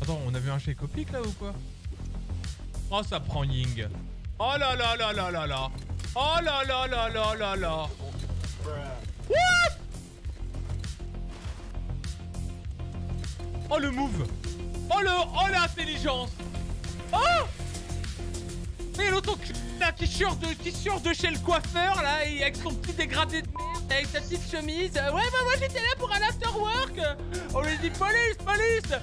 Attends, on a vu un chez Copic là ou quoi? Oh, ça prend Ying. Oh là là là là là là. Oh là là là là là là. What? Oh le move. Oh l'intelligence. Oh. Mais l'autre là qui sort de chez le coiffeur là, avec son petit dégradé de merde, avec sa petite chemise. Ouais, bah moi j'étais là pour un afterwork. On lui dit police.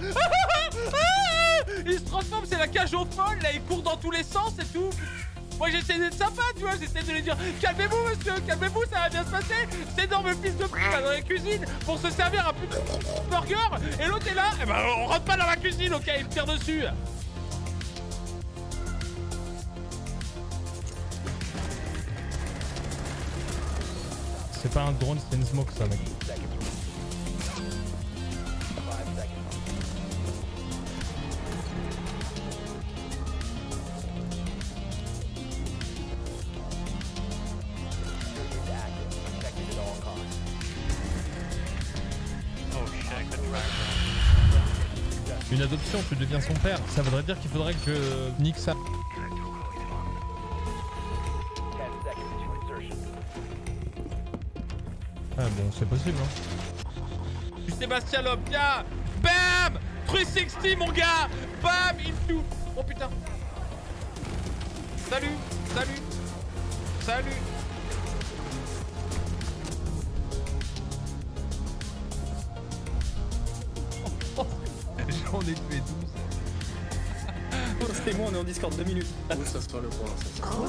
Il se transforme, c'est la cage aux folles, là il court dans tous les sens et tout. Moi j'essaie d'être sympa, tu vois, j'essaie de lui dire calmez-vous monsieur, calmez-vous, ça va bien se passer. Cet énorme fils de pute dans la cuisine pour se servir un putain de burger. Et l'autre est là, et ben on rentre pas dans la cuisine, ok, il me tire dessus. C'est pas un drone, c'est une smoke ça mec. Une adoption, tu deviens son père. Ça voudrait dire qu'il faudrait que je nique ça. Ah bon, c'est possible hein. Sébastien Loeb, viens. Bam 360 mon gars. Bam into. Oh putain. Salut. J'en ai tué 12. C'est moi, on est en Discord 2 minutes. Où ça sera le point là, ça sera.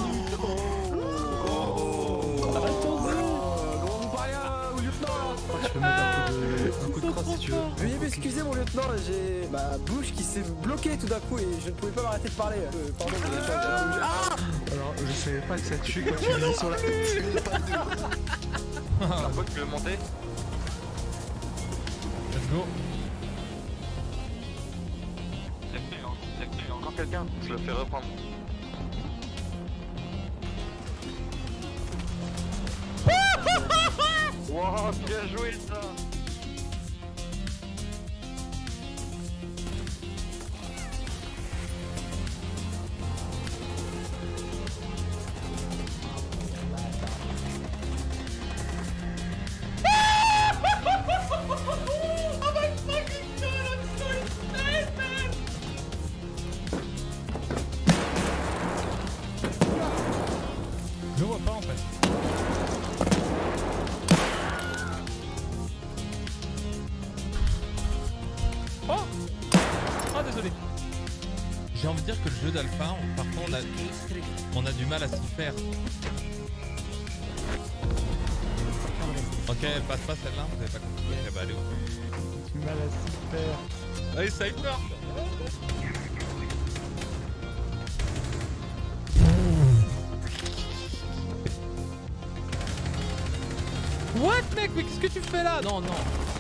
Tu peux mettre un coup de crosse si tu veux. Veuillez m'excuser mon lieutenant, j'ai ma bouche qui s'est bloquée tout d'un coup et je ne pouvais pas m'arrêter de parler. Pardon, Alors, je savais pas que ça tue quand tu l'as mis sur la tête. La pote, tu veux monter? Let's go. Il y a encore quelqu'un, je le fais reprendre. Wow, bien joué ça. Je le vois pas en fait. Oh désolé. J'ai envie de dire que le jeu d'alpha, parfois on a du mal à s'y faire. Ok, elle passe pas celle-là, vous avez pas compris. Eh bah allez au... du mal à s'y faire. Allez, Cypher. What mec, mais qu'est-ce que tu fais là? Non.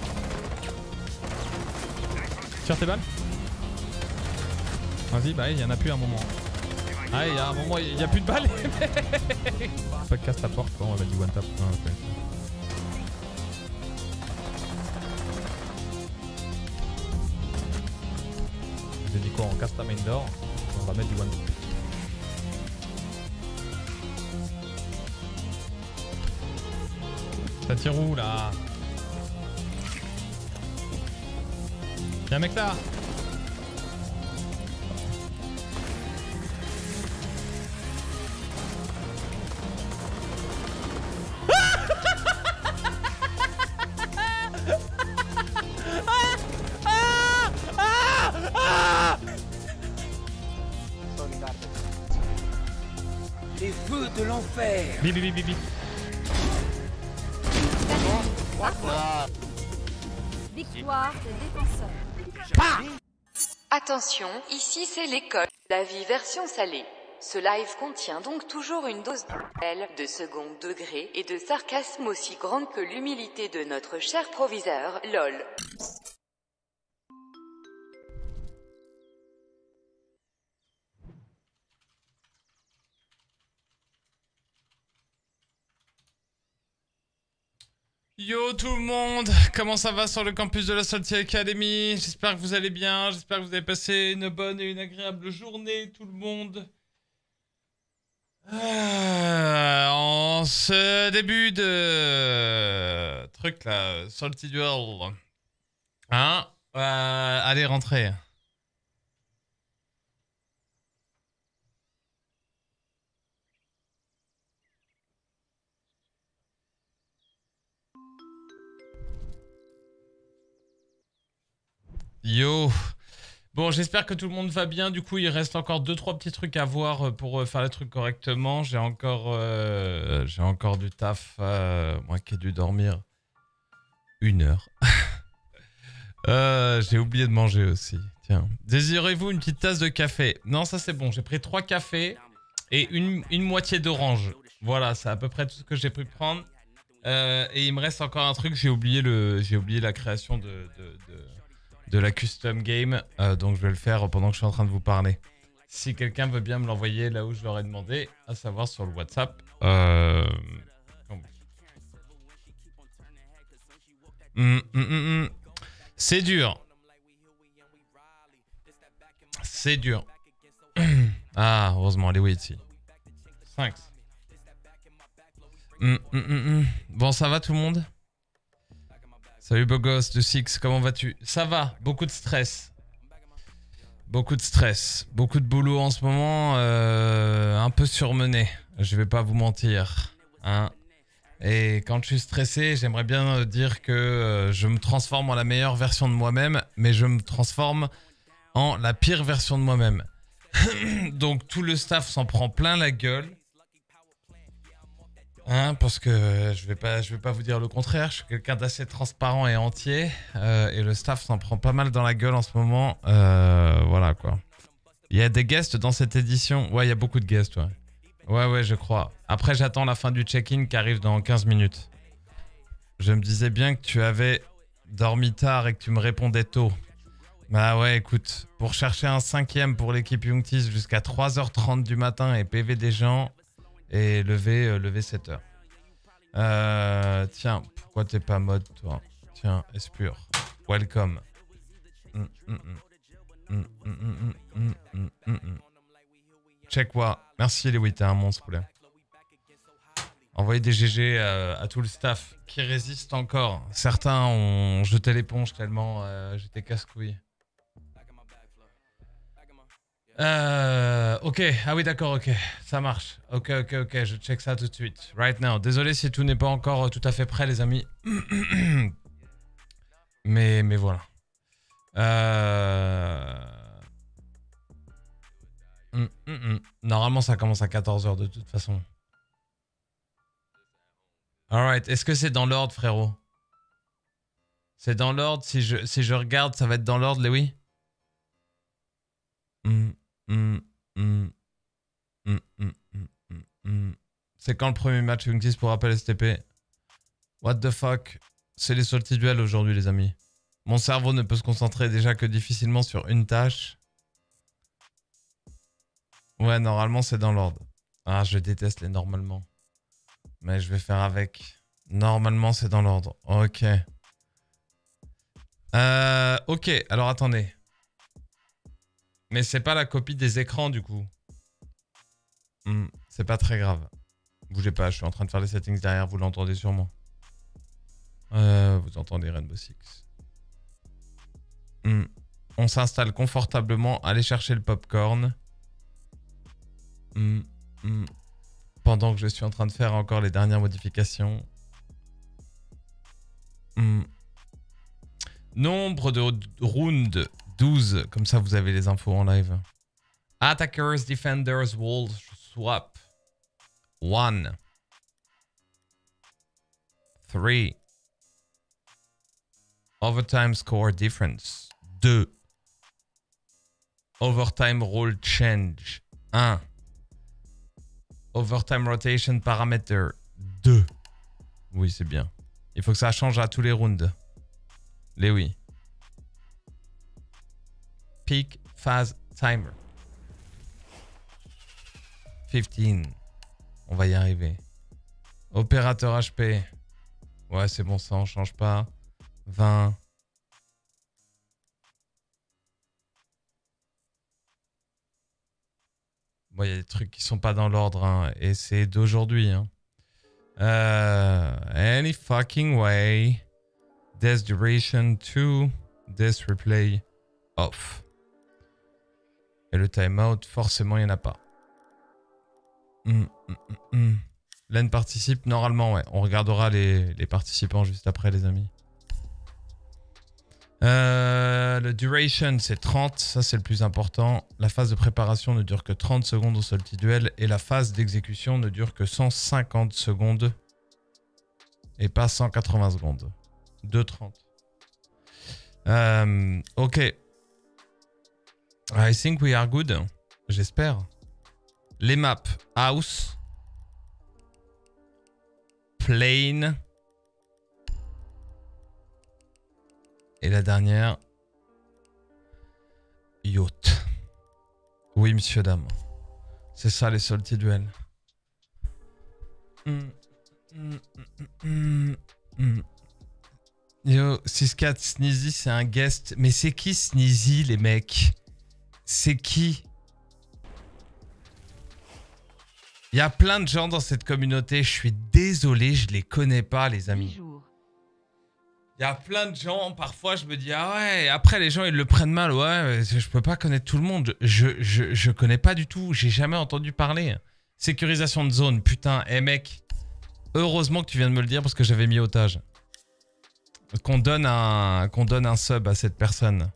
Tire tes balles. Vas-y, bah il y en a plus à un moment. Ah, il y a un moment, il y a plus de balles. Pas que casse ta porte, quoi, on va mettre du one tap. Ah, okay. J'ai dit quoi, on casse ta main door, on va mettre du one tap. Ça tire où là? Y'a un mec là. Les feux de l'enfer. Bibi. Victoire des défenseurs. Attention, ici c'est l'école. La vie version salée. Ce live contient donc toujours une dose de second degré et de sarcasme aussi grande que l'humilité de notre cher proviseur, LOL. Yo tout le monde, comment ça va sur le campus de la Salty Academy? J'espère que vous allez bien, j'espère que vous avez passé une bonne et une agréable journée tout le monde. En ce début de truc là, Salty Duel. Hein? Allez, rentrez. Yo. Bon, j'espère que tout le monde va bien. Du coup, il reste encore 2-3 petits trucs à voir pour faire les trucs correctement. J'ai encore du taf. Moi qui ai dû dormir 1 heure. J'ai oublié de manger aussi. Tiens. Désirez-vous une petite tasse de café? Non, ça c'est bon. J'ai pris 3 cafés et une moitié d'orange. Voilà, c'est à peu près tout ce que j'ai pu prendre. Et il me reste encore un truc. J'ai oublié la création de la custom game, donc je vais le faire pendant que je suis en train de vous parler. Si quelqu'un veut bien me l'envoyer là où je leur ai demandé, à savoir sur le WhatsApp. C'est dur. C'est dur. Ah, heureusement, les ici. 5. Bon, ça va tout le monde? Salut beau gosse de Six, comment vas-tu? Ça va, beaucoup de stress. Beaucoup de stress, beaucoup de boulot en ce moment, un peu surmené, je vais pas vous mentir. Hein. Et quand je suis stressé, j'aimerais bien dire que je me transforme en la meilleure version de moi-même, mais je me transforme en la pire version de moi-même. Donc tout le staff s'en prend plein la gueule. Hein, parce que je vais pas vous dire le contraire, je suis quelqu'un d'assez transparent et entier, et le staff s'en prend pas mal dans la gueule en ce moment, voilà quoi. Il y a des guests dans cette édition, ouais il y a beaucoup de guests, ouais. Ouais je crois. Après j'attends la fin du check-in qui arrive dans 15 minutes. Je me disais bien que tu avais dormi tard et que tu me répondais tôt. Bah ouais écoute, pour chercher un 5e pour l'équipe Youngtis jusqu'à 3h30 du matin et PV des gens... Et lever 7h. Tiens, pourquoi t'es pas mode toi? Tiens, Espure. Welcome. Check what? Merci Louis, t'es un monstre poulet. Envoyez des GG à tout le staff qui résiste encore. Certains ont jeté l'éponge tellement j'étais casse-couille. Ok, ah oui d'accord, ok, ça marche. Ok, je check ça tout de suite. Right now. Désolé si tout n'est pas encore tout à fait prêt les amis. mais voilà. Normalement ça commence à 14h de toute façon. Alright, est-ce que c'est dans l'ordre frérot? C'est dans l'ordre, si je regarde ça va être dans l'ordre Louis? C'est quand le premier match Youngtis pour rappel STP? What the fuck? C'est les Salty Duel aujourd'hui les amis. Mon cerveau ne peut se concentrer déjà que difficilement sur une tâche. Ouais normalement c'est dans l'ordre. Ah je déteste les normalement. Mais je vais faire avec. Normalement c'est dans l'ordre. Ok. Ok alors attendez. Mais c'est pas la copie des écrans du coup. C'est pas très grave. Bougez pas, je suis en train de faire les settings derrière, vous l'entendez sûrement. Vous entendez Rainbow Six. On s'installe confortablement, allez chercher le popcorn. Pendant que je suis en train de faire encore les dernières modifications. Nombre de rounds 12, comme ça vous avez les infos en live. Attackers, defenders, walls, swap. 1. 3. Overtime score difference. 2. Overtime role change. 1. Overtime rotation parameter. 2. Oui, c'est bien. Il faut que ça change à tous les rounds. Les oui. Peak phase timer. 15. On va y arriver. Opérateur HP. Ouais, c'est bon, ça, on change pas. 20. Bon, il y a des trucs qui sont pas dans l'ordre, hein, et c'est d'aujourd'hui. Hein. Any fucking way. Death duration 2. Death replay off. Et le timeout, forcément, il n'y en a pas. Len participe normalement, ouais. On regardera les participants juste après, les amis. Le duration, c'est 30. Ça, c'est le plus important. La phase de préparation ne dure que 30 secondes au Salty Duel. Et la phase d'exécution ne dure que 150 secondes. Et pas 180 secondes. 2:30. Ok. I think we are good. J'espère. Les maps. House. Plane. Et la dernière. Yacht. Oui, monsieur, dame. C'est ça, les Salty Duels. Yo, 6-4, Sneezy, c'est un guest. Mais c'est qui Sneezy, les mecs? C'est qui? Il y a plein de gens dans cette communauté. Je suis désolé, je les connais pas, les amis. Il y a plein de gens. Parfois, je me dis, ah ouais. Après, les gens, ils le prennent mal. Ouais, je peux pas connaître tout le monde. Je connais pas du tout. J'ai jamais entendu parler. Sécurisation de zone. Putain, mec. Heureusement que tu viens de me le dire parce que j'avais mis otage. Qu'on donne un sub à cette personne.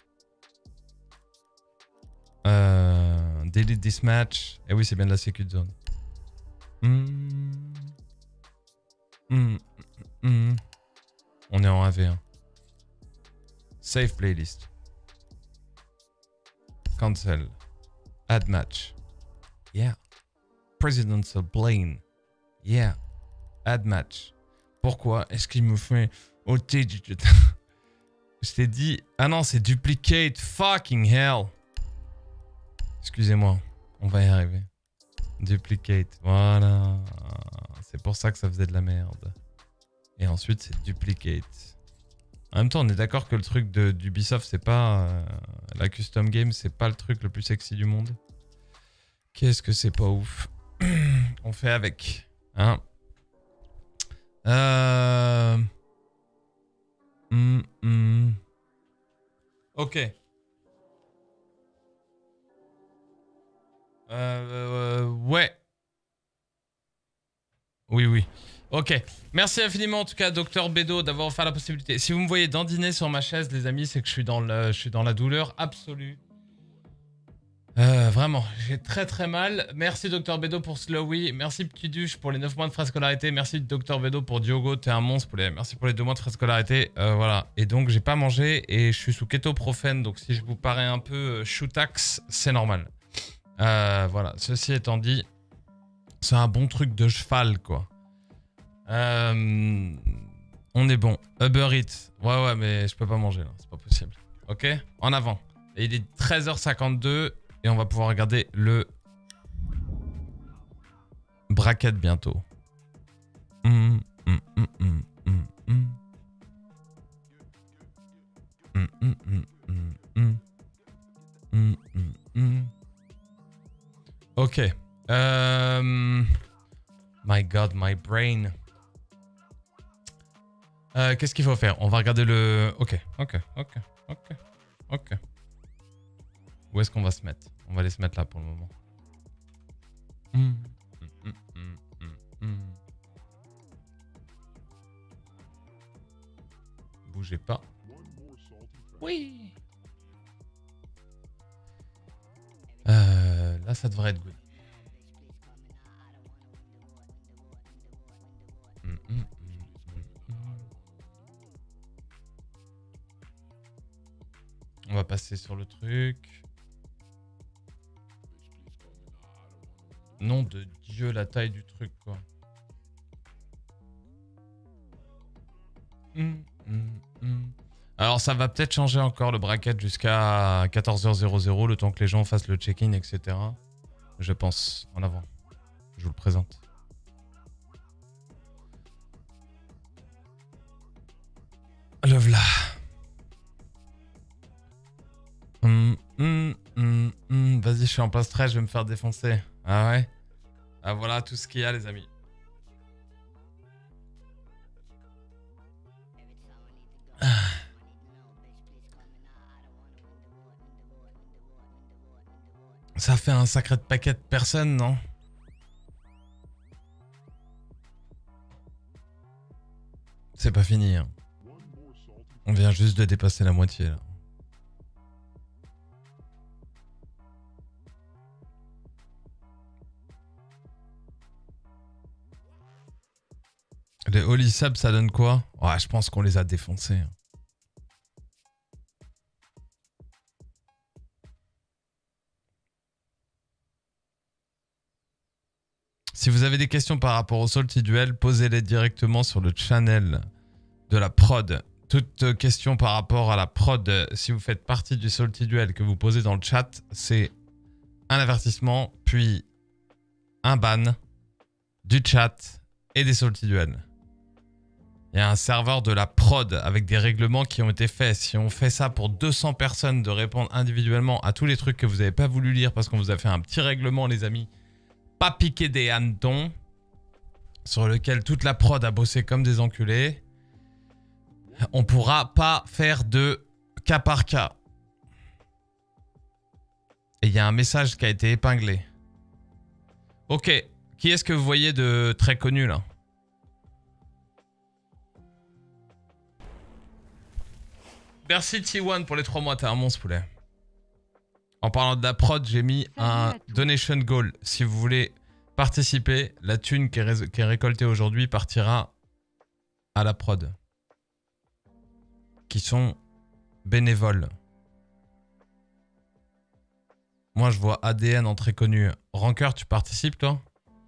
Delete this match. Eh oui, c'est bien de la sécu de zone. On est en 1v1. Save playlist. Cancel. Add match. Yeah. Presidential plane. Yeah. Add match. Pourquoi est-ce qu'il me fait ôter du... Je t'ai dit... Ah non, c'est duplicate. Fucking hell. Excusez-moi. On va y arriver. Duplicate. Voilà. C'est pour ça que ça faisait de la merde. Et ensuite, c'est duplicate. En même temps, on est d'accord que le truc d'Ubisoft, c'est pas... la custom game, c'est pas le truc le plus sexy du monde. Qu'est-ce que c'est pas ouf. On fait avec. Hein. Ok. Ouais. Oui. Ok. Merci infiniment en tout cas, Dr Bédo, d'avoir offert la possibilité. Si vous me voyez dandiner sur ma chaise, les amis, c'est que je suis dans la douleur absolue. Vraiment, j'ai très mal. Merci Dr Bédo pour Slowy. Merci Petit Duche pour les 9 mois de frais scolarité. Merci Dr Bédo pour Diogo, t'es un monstre. Merci pour les 2 mois de frais scolarité. Voilà. Et donc, j'ai pas mangé et je suis sous kétoprophène. Donc, si je vous parais un peu choutax, c'est normal. Voilà. Ceci étant dit, c'est un bon truc de cheval, quoi. On est bon. Uber Eats. Ouais, mais je peux pas manger là. C'est pas possible. Ok? En avant. Et il est 13h52. Et on va pouvoir regarder le bracket bientôt. Ok. My God, my brain. Qu'est-ce qu'il faut faire? On va regarder le... Ok. Où est-ce qu'on va se mettre? On va aller se mettre là pour le moment. Bougez pas. Oui. Là, ça devrait être good. On va passer sur le truc. Nom de Dieu, la taille du truc, quoi. Alors, ça va peut-être changer encore le bracket jusqu'à 14h00, le temps que les gens fassent le check-in, etc. Je pense. En avant. Je vous le présente. le v'là. Vas-y, je suis en plein stress, je vais me faire défoncer. Ah ouais? Ah voilà tout ce qu'il y a, les amis. Ça fait un sacré paquet de personnes, non? C'est pas fini, hein. On vient juste de dépasser la moitié, là. Les Holy Subs, ça donne quoi? Ouais, je pense qu'on les a défoncés. Si vous avez des questions par rapport au Salty Duel, posez-les directement sur le channel de la prod. Toute question par rapport à la prod, si vous faites partie du Salty Duel que vous posez dans le chat, c'est un avertissement, puis un ban du chat et des Salty Duel. Il y a un serveur de la prod avec des règlements qui ont été faits. Si on fait ça pour 200 personnes de répondre individuellement à tous les trucs que vous n'avez pas voulu lire parce qu'on vous a fait un petit règlement, les amis, pas piquer des hannetons, sur lequel toute la prod a bossé comme des enculés, on pourra pas faire de cas par cas. Et il y a un message qui a été épinglé. Ok, qui est-ce que vous voyez de très connu là? Merci T1 pour les 3 mois, t'es un monstre poulet. En parlant de la prod, j'ai mis un donation goal. Si vous voulez participer, la thune qui est récoltée aujourd'hui partira à la prod. Qui sont bénévoles. Moi, je vois ADN en très connu. Rancœur, tu participes, toi?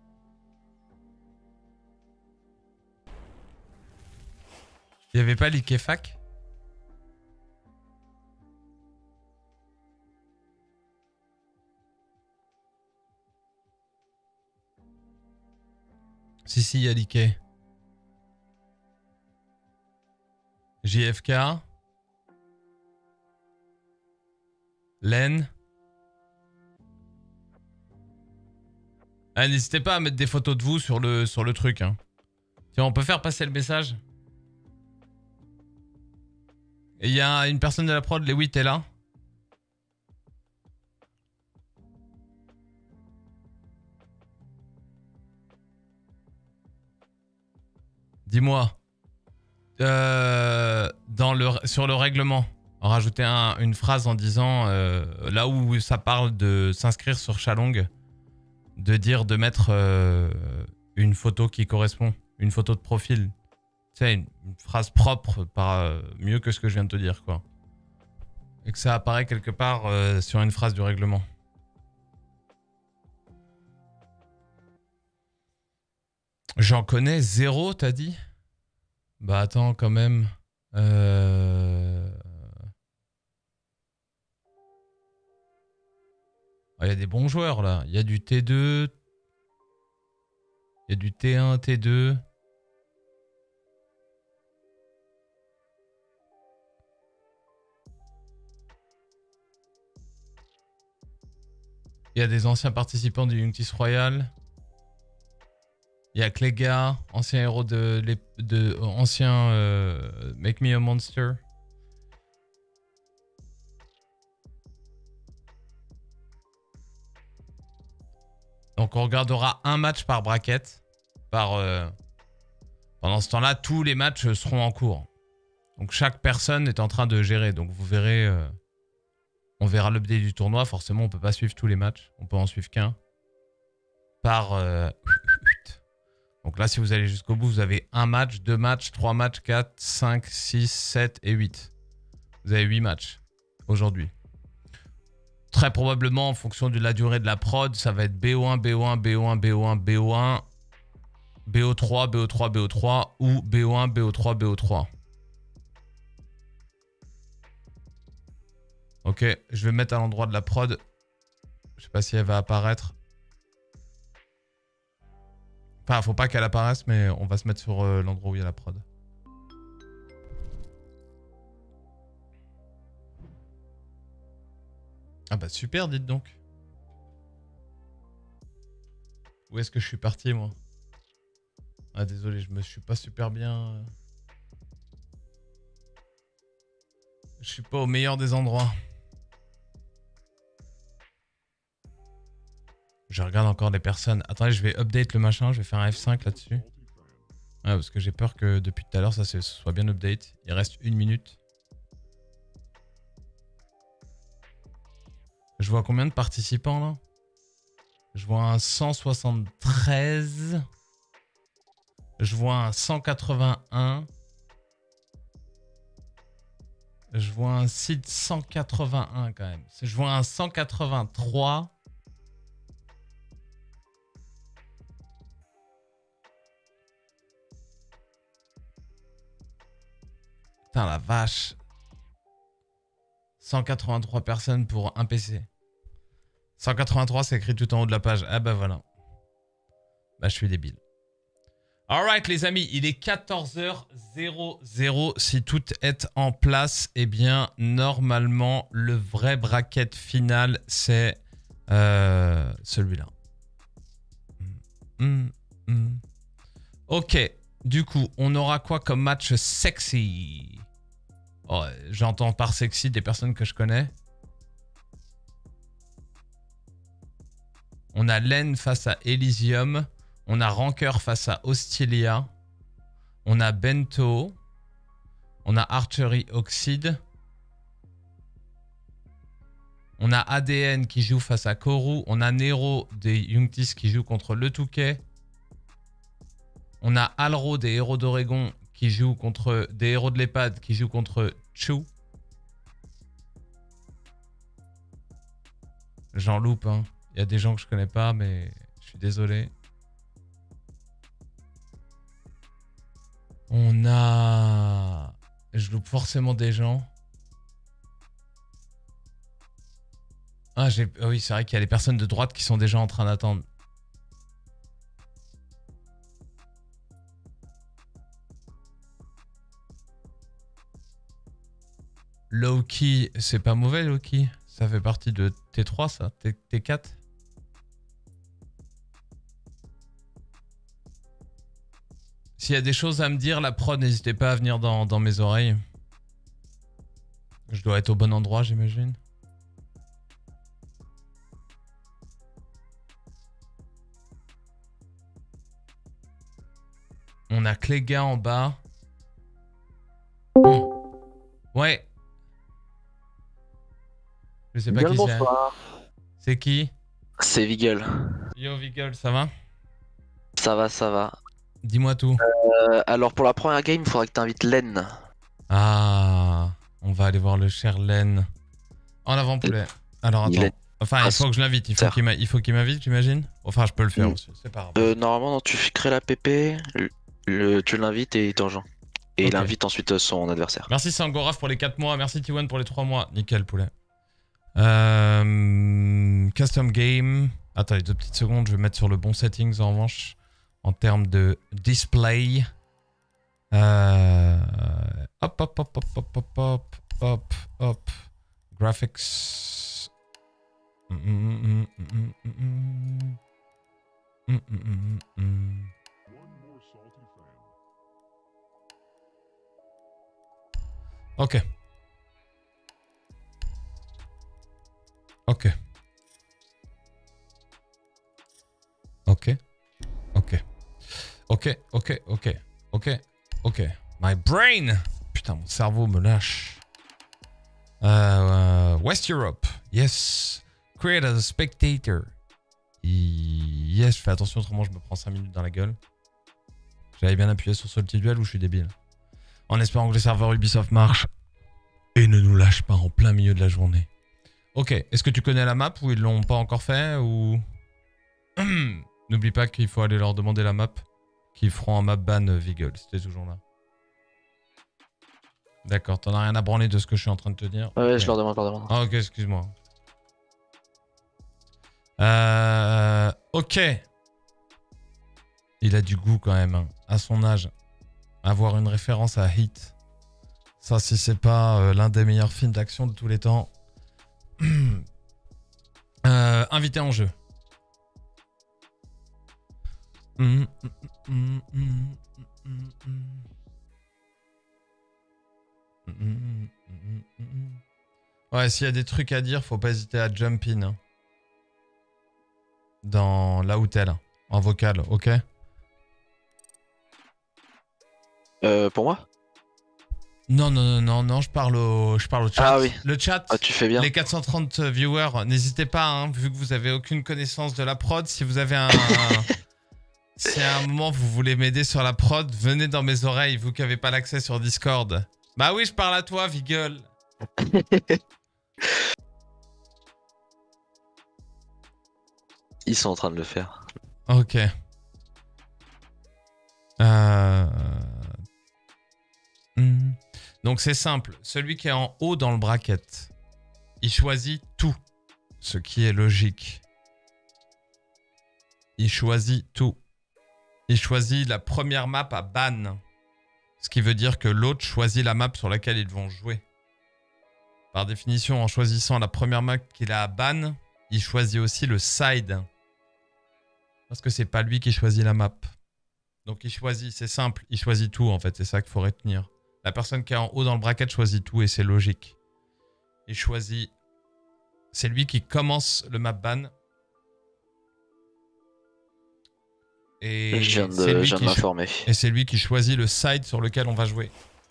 Il n'y avait pas Liquefac? Si, il y a Liquet. JFK. Len. Ah, n'hésitez pas à mettre des photos de vous sur le truc. Hein. Tiens, on peut faire passer le message. Et il y a une personne de la prod, Lewis, t'es là? Dis-moi. Sur le règlement, rajouter une phrase en disant là où ça parle de s'inscrire sur Shalong, de mettre une photo qui correspond, une photo de profil. Tu sais, une phrase propre, mieux que ce que je viens de te dire, quoi. Et que ça apparaît quelque part sur une phrase du règlement. J'en connais 0, t'as dit? Bah attends, quand même. Il y a des bons joueurs là. Il y a du T2. Il y a du T1, T2. Il y a des anciens participants du Unctis Royal. Il y a Cléga, ancien héros ancien Make Me a Monster. Donc on regardera un match par bracket. Pendant ce temps-là, tous les matchs seront en cours. Donc chaque personne est en train de gérer. Donc vous verrez, on verra l'update du tournoi. Forcément, on peut pas suivre tous les matchs. On peut en suivre qu'un. Donc là, si vous allez jusqu'au bout, vous avez 1 match, 2 matchs, 3 matchs, 4, 5, 6, 7 et 8. Vous avez 8 matchs aujourd'hui. Très probablement, en fonction de la durée de la prod, ça va être BO1, BO1, BO1, BO1, BO1, BO3, BO3, BO3 ou BO1, BO3, BO3. Ok, je vais mettre à l'endroit de la prod. Je sais pas si elle va apparaître. Enfin, faut pas qu'elle apparaisse, mais on va se mettre sur l'endroit où il y a la prod. Ah bah super, dites donc. Où est-ce que je suis parti, moi? Ah désolé, je me suis pas super bien... Je suis pas au meilleur des endroits. Je regarde encore des personnes. Attendez, je vais update le machin, je vais faire un F5 là-dessus. Ouais, parce que j'ai peur que depuis tout à l'heure, ça soit bien update. Il reste 1 minute. Je vois combien de participants là? Je vois un 173. Je vois un 181. Je vois un site 181 quand même. Je vois un 183. Putain la vache. 183 personnes pour un PC. 183 c'est écrit tout en haut de la page. Ah bah voilà. Bah je suis débile. Alright les amis, il est 14h00. Si tout est en place, eh bien normalement le vrai bracket final c'est celui-là. Ok, du coup on aura quoi comme match sexy? Oh, j'entends par sexy des personnes que je connais. On a Len face à Elysium. On a Rancœur face à Hostilia. On a Bento. On a Archery Oxide. On a ADN qui joue face à Koru. On a Nero des Youngtis qui joue contre Le Touquet. On a Alro des Héros d'Oregon qui joue contre des Héros de l'EHPAD qui joue contre Chu. J'en loupe, hein. Il y a des gens que je connais pas, mais je suis désolé. On a... Je loupe forcément des gens. Ah, oui, c'est vrai qu'il y a les personnes de droite qui sont déjà en train d'attendre. Loki, c'est pas mauvais, Loki. Ça fait partie de T3, ça. T4. S'il y a des choses à me dire, la prod, n'hésitez pas à venir dans mes oreilles. Je dois être au bon endroit, j'imagine. On a Cléga en bas. Ouais. Je sais pas qui c'est. C'est qui? C'est Vigel. Yo Vigel, ça va? Ça va, ça va. Dis-moi tout. Alors pour la première game, il faudra que tu invites Len. Ah, on va aller voir le cher Len. En avant poulet. Alors attends. Enfin, il faut que je l'invite. Il faut qu'il m'invite, j'imagine. Enfin, je peux le faire aussi. C'est pas grave. Normalement, non, tu crées la PP, tu l'invites et il te rejoint. Et il invite ensuite son adversaire. Merci Sangoraf pour les 4 mois. Merci T1 pour les 3 mois. Nickel poulet. Custom game. Attends, les 2 petites secondes. Je vais mettre sur le bon settings en revanche. En termes de display. Hop, hop, hop, hop, hop, hop, hop, hop, hop. Graphics. Ok. Ok. Ok. Ok. Ok, ok, ok. Ok, ok. My brain! Putain, mon cerveau me lâche. West Europe. Yes. Create as a spectator. Yes, fais attention, autrement je me prends 5 minutes dans la gueule. J'avais bien appuyé sur ce petit duel ou je suis débile. En espérant que les serveurs Ubisoft marchent et ne nous lâchent pas en plein milieu de la journée. Ok, est-ce que tu connais la map ou ils l'ont pas encore fait ou... N'oublie pas qu'il faut aller leur demander la map. Qu'ils feront un map ban Vigel, c'était toujours là. D'accord, t'en as rien à branler de ce que je suis en train de te dire. Ouais, okay. je leur demande. Ah ok, excuse-moi. Ok. Il a du goût quand même, hein, à son âge. Avoir une référence à Hit. Ça, si c'est pas l'un des meilleurs films d'action de tous les temps. Invité en jeu. Ouais, s'il y a des trucs à dire, faut pas hésiter à jump in. Hein. Dans la hôtel, en vocal, ok? Pour moi? Non, je parle au chat. Ah oui. Le chat, Ah, tu fais bien. les 430 viewers, n'hésitez pas, hein, vu que vous avez aucune connaissance de la prod, si vous avez un... si à un moment vous voulez m'aider sur la prod, venez dans mes oreilles, vous qui n'avez pas l'accès sur Discord. Bah oui, je parle à toi, Viggle. Ils sont en train de le faire. Ok. Donc c'est simple. Celui qui est en haut dans le bracket, il choisit tout, ce qui est logique. Il choisit tout. Il choisit la première map à ban. Ce qui veut dire que l'autre choisit la map sur laquelle ils vont jouer. Par définition, en choisissant la première map qu'il a à ban, il choisit aussi le side. Parce que c'est pas lui qui choisit la map. Donc il choisit, c'est simple, il choisit tout en fait, c'est ça qu'il faut retenir. La personne qui est en haut dans le bracket choisit tout et c'est logique. Il choisit... C'est lui qui commence le map ban. Et je viens de m'informer. Et c'est lui qui choisit le side sur lequel on va jouer.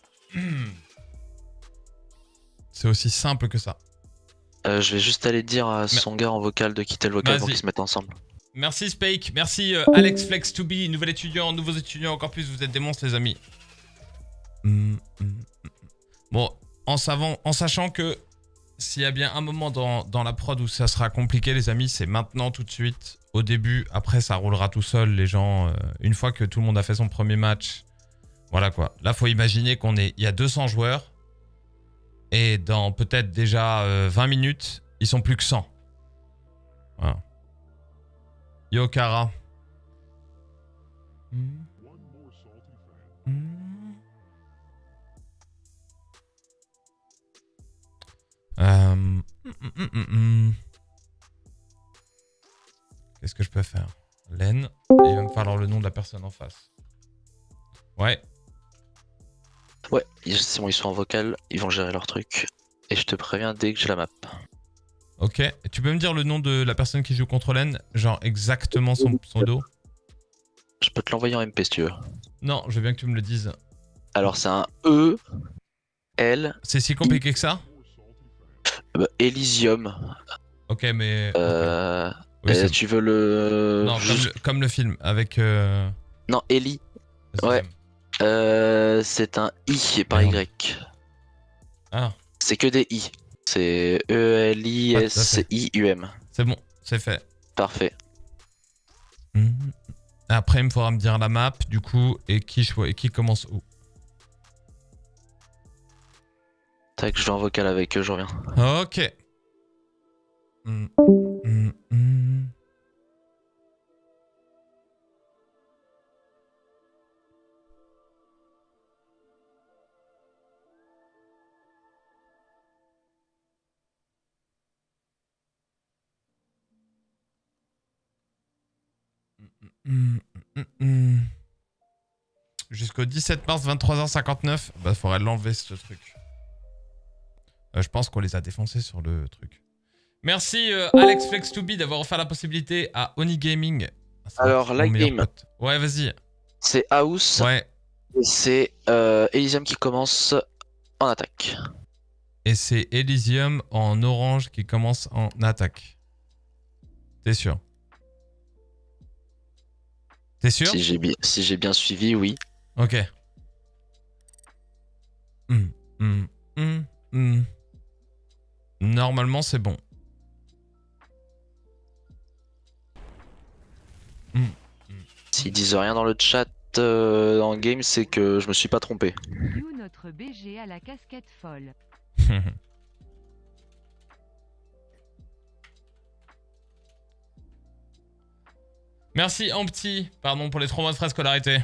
C'est aussi simple que ça. Je vais juste aller dire à son gars en vocal de quitter le vocal pour qu'ils se mettent ensemble. Merci Spake, merci Alex Flex to be, nouvel étudiant, nouveaux étudiants, encore plus, vous êtes des monstres les amis. Bon, en sachant que s'il y a bien un moment dans la prod où ça sera compliqué les amis, c'est maintenant tout de suite, au début, après ça roulera tout seul les gens, une fois que tout le monde a fait son premier match. Voilà quoi, là faut imaginer il y a 200 joueurs et dans peut-être déjà 20 minutes, ils sont plus que 100. Voilà. Yo Kara. Qu'est-ce que je peux faire? Len. Il va me falloir le nom de la personne en face. Ouais. Ouais, c'est bon, ils sont en vocal, ils vont gérer leur truc. Et je te préviens dès que j'ai la map. Ok, tu peux me dire le nom de la personne qui joue contre Len? Genre exactement son dos? Je peux te l'envoyer en MP si tu veux. Non, je veux bien que tu me le dises. Alors c'est un E, L... C'est si compliqué que ça? Elysium. Ok, mais... Oui, tu veux le... Non, comme le film, avec... Non, Ellie. Ouais. C'est un I par Y. Ah. C'est que des I. C'est E-L-I-S-I-U-M. C'est bon, c'est fait. Parfait. Après, il me faudra me dire la map, du coup, et qui commence où. Tac, je vais en vocal avec eux, je reviens. Ok. Jusqu'au 17 mars 23h59. Bah faudrait l'enlever ce truc. Je pense qu'on les a défoncés sur le truc. Merci Alex Flex to be d'avoir offert la possibilité à Oni Gaming. Alors Light Game. Ouais vas-y. C'est House. Ouais. Et c'est Elysium qui commence en attaque. Et c'est Elysium en orange qui commence en attaque. T'es sûr? T'es sûr? Si j'ai bien suivi, oui. Ok. Normalement, c'est bon. S'ils disent rien dans le chat en game, c'est que je me suis pas trompé. You, notre BG à la casquette folle. Merci Ampty, pardon pour les 3 mois de frais de scolarité.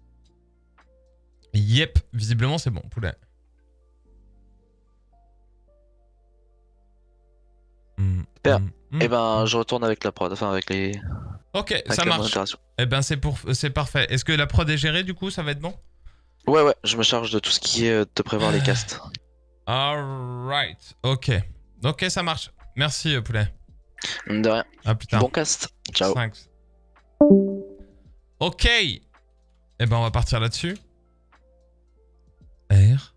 Yep, visiblement c'est bon, poulet. Super. Et ben, je retourne avec la prod, enfin avec les. Ok, avec ça la marche. modération. Eh ben c'est parfait. Est-ce que la prod est gérée du coup, ça va être bon? Ouais, je me charge de tout ce qui est de prévoir les castes. Alright, ok. Ok, ça marche. Merci poulet. De rien. À plus tard. Bon cast. Ciao. Thanks. Ok. Eh ben on va partir là-dessus. R.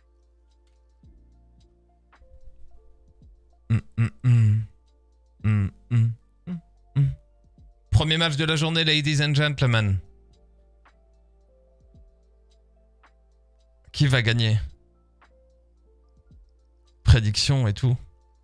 Premier match de la journée, ladies and gentlemen. Qui va gagner? Prédiction et tout.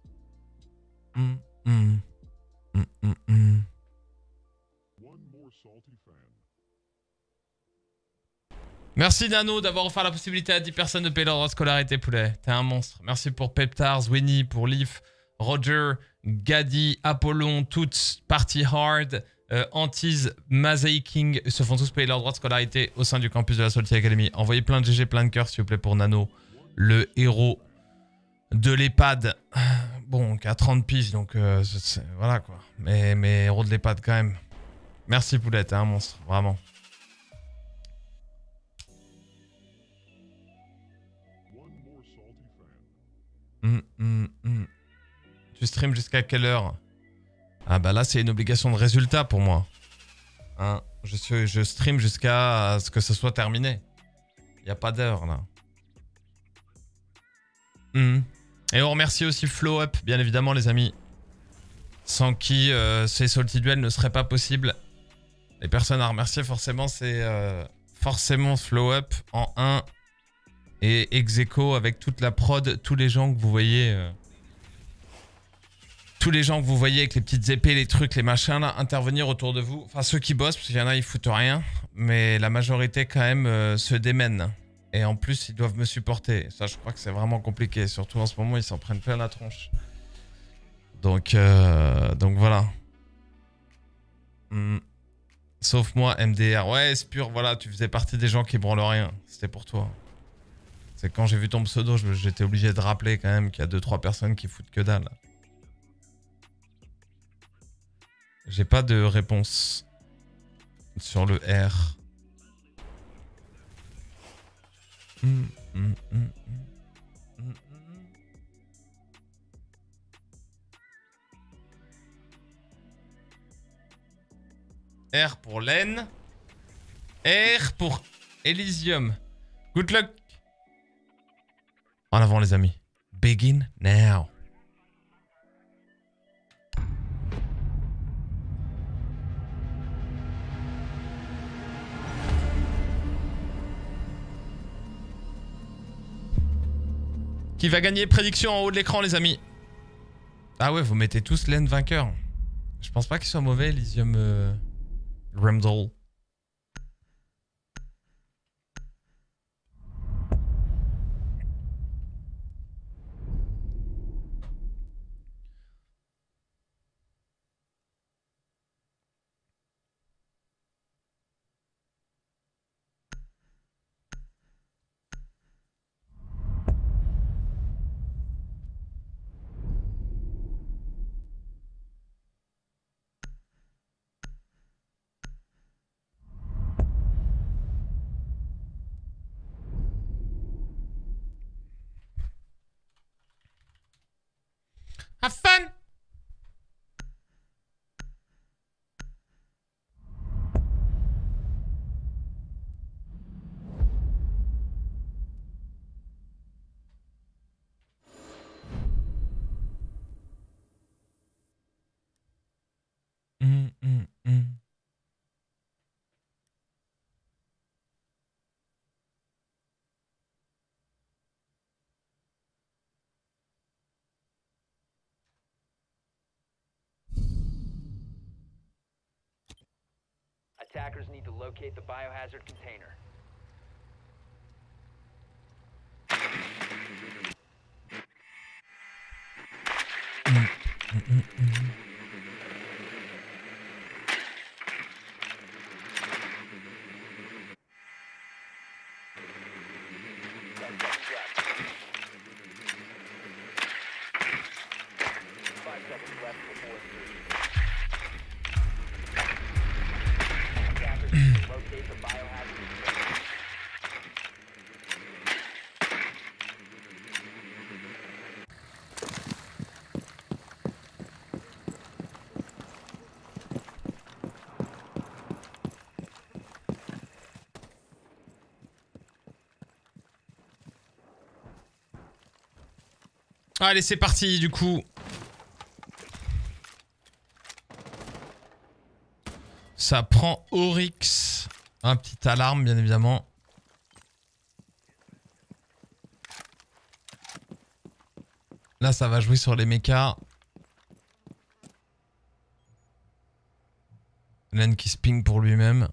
Merci Nano d'avoir offert la possibilité à 10 personnes de payer leur droit de scolarité, poulet. T'es un monstre. Merci pour Peptars, Winnie, pour Leaf, Roger, Gadi, Apollon, Toots, Party Hard, Antise, Mazei King se font tous payer leur droit de scolarité au sein du campus de la Salty Academy. Envoyez plein de GG, plein de cœurs s'il vous plaît pour Nano, le héros de l'EHPAD. Bon, qui a 30 piges, donc voilà quoi. Mais héros de l'EHPAD quand même. Merci poulet, t'es un monstre, vraiment. Tu streams jusqu'à quelle heure? Ah bah là c'est une obligation de résultat pour moi. Hein, je stream jusqu'à ce que ce soit terminé. Il n'y a pas d'heure là. Et on remercie aussi Flow Up, bien évidemment les amis. Sans qui ces Salty Duels ne seraient pas possibles. Les personnes à remercier forcément c'est forcément Flow Up en 1 et Execo avec toute la prod, tous les gens que vous voyez. Tous les gens que vous voyez avec les petites épées, les trucs, les machins là, intervenir autour de vous. Enfin ceux qui bossent, parce qu'il y en a ils foutent rien. Mais la majorité quand même se démène. Et en plus ils doivent me supporter. Ça je crois que c'est vraiment compliqué. Surtout en ce moment ils s'en prennent plein la tronche. Donc voilà. Sauf moi MDR. Ouais Spur, voilà, tu faisais partie des gens qui branlent rien. C'était pour toi. C'est quand j'ai vu ton pseudo, j'étais obligé de rappeler quand même qu'il y a 2-3 personnes qui foutent que dalle. J'ai pas de réponse sur le R. R pour laine. R pour Elysium. Good luck. En avant les amis. Begin now. Qui va gagner? Prédiction en haut de l'écran les amis. Ah ouais, vous mettez tous laine vainqueur. Je pense pas qu'il soit mauvais Elysium Ramdol. Have fun! Attackers need to locate the biohazard container. before insertion. Attackers need to locate the biohazard container. Allez, c'est parti du coup. Ça prend Oryx. Un petit alarme, bien évidemment. Là, ça va jouer sur les mechas. Len qui se ping pour lui-même.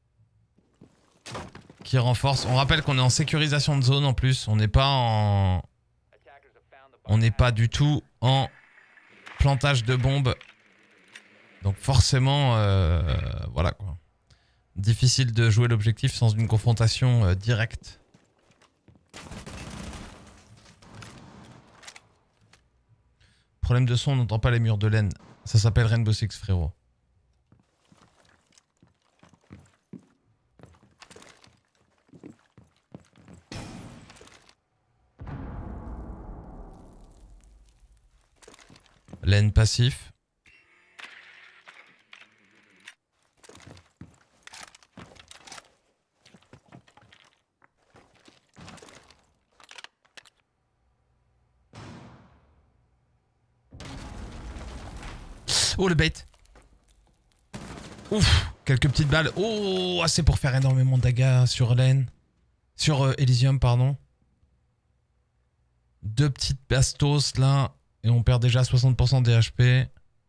Qui renforce. On rappelle qu'on est en sécurisation de zone en plus. On n'est pas en... On n'est pas du tout en plantage de bombes. Donc forcément, voilà quoi. Difficile de jouer l'objectif sans une confrontation directe. Problème de son, on n'entend pas les murs de laine. Ça s'appelle Rainbow Six, frérot. Laine passif. Oh le bait. Ouf. Quelques petites balles. Oh, assez pour faire énormément de dégâts sur Laine. Sur Elysium, pardon. Deux petites bastos là. Et on perd déjà 60% des HP.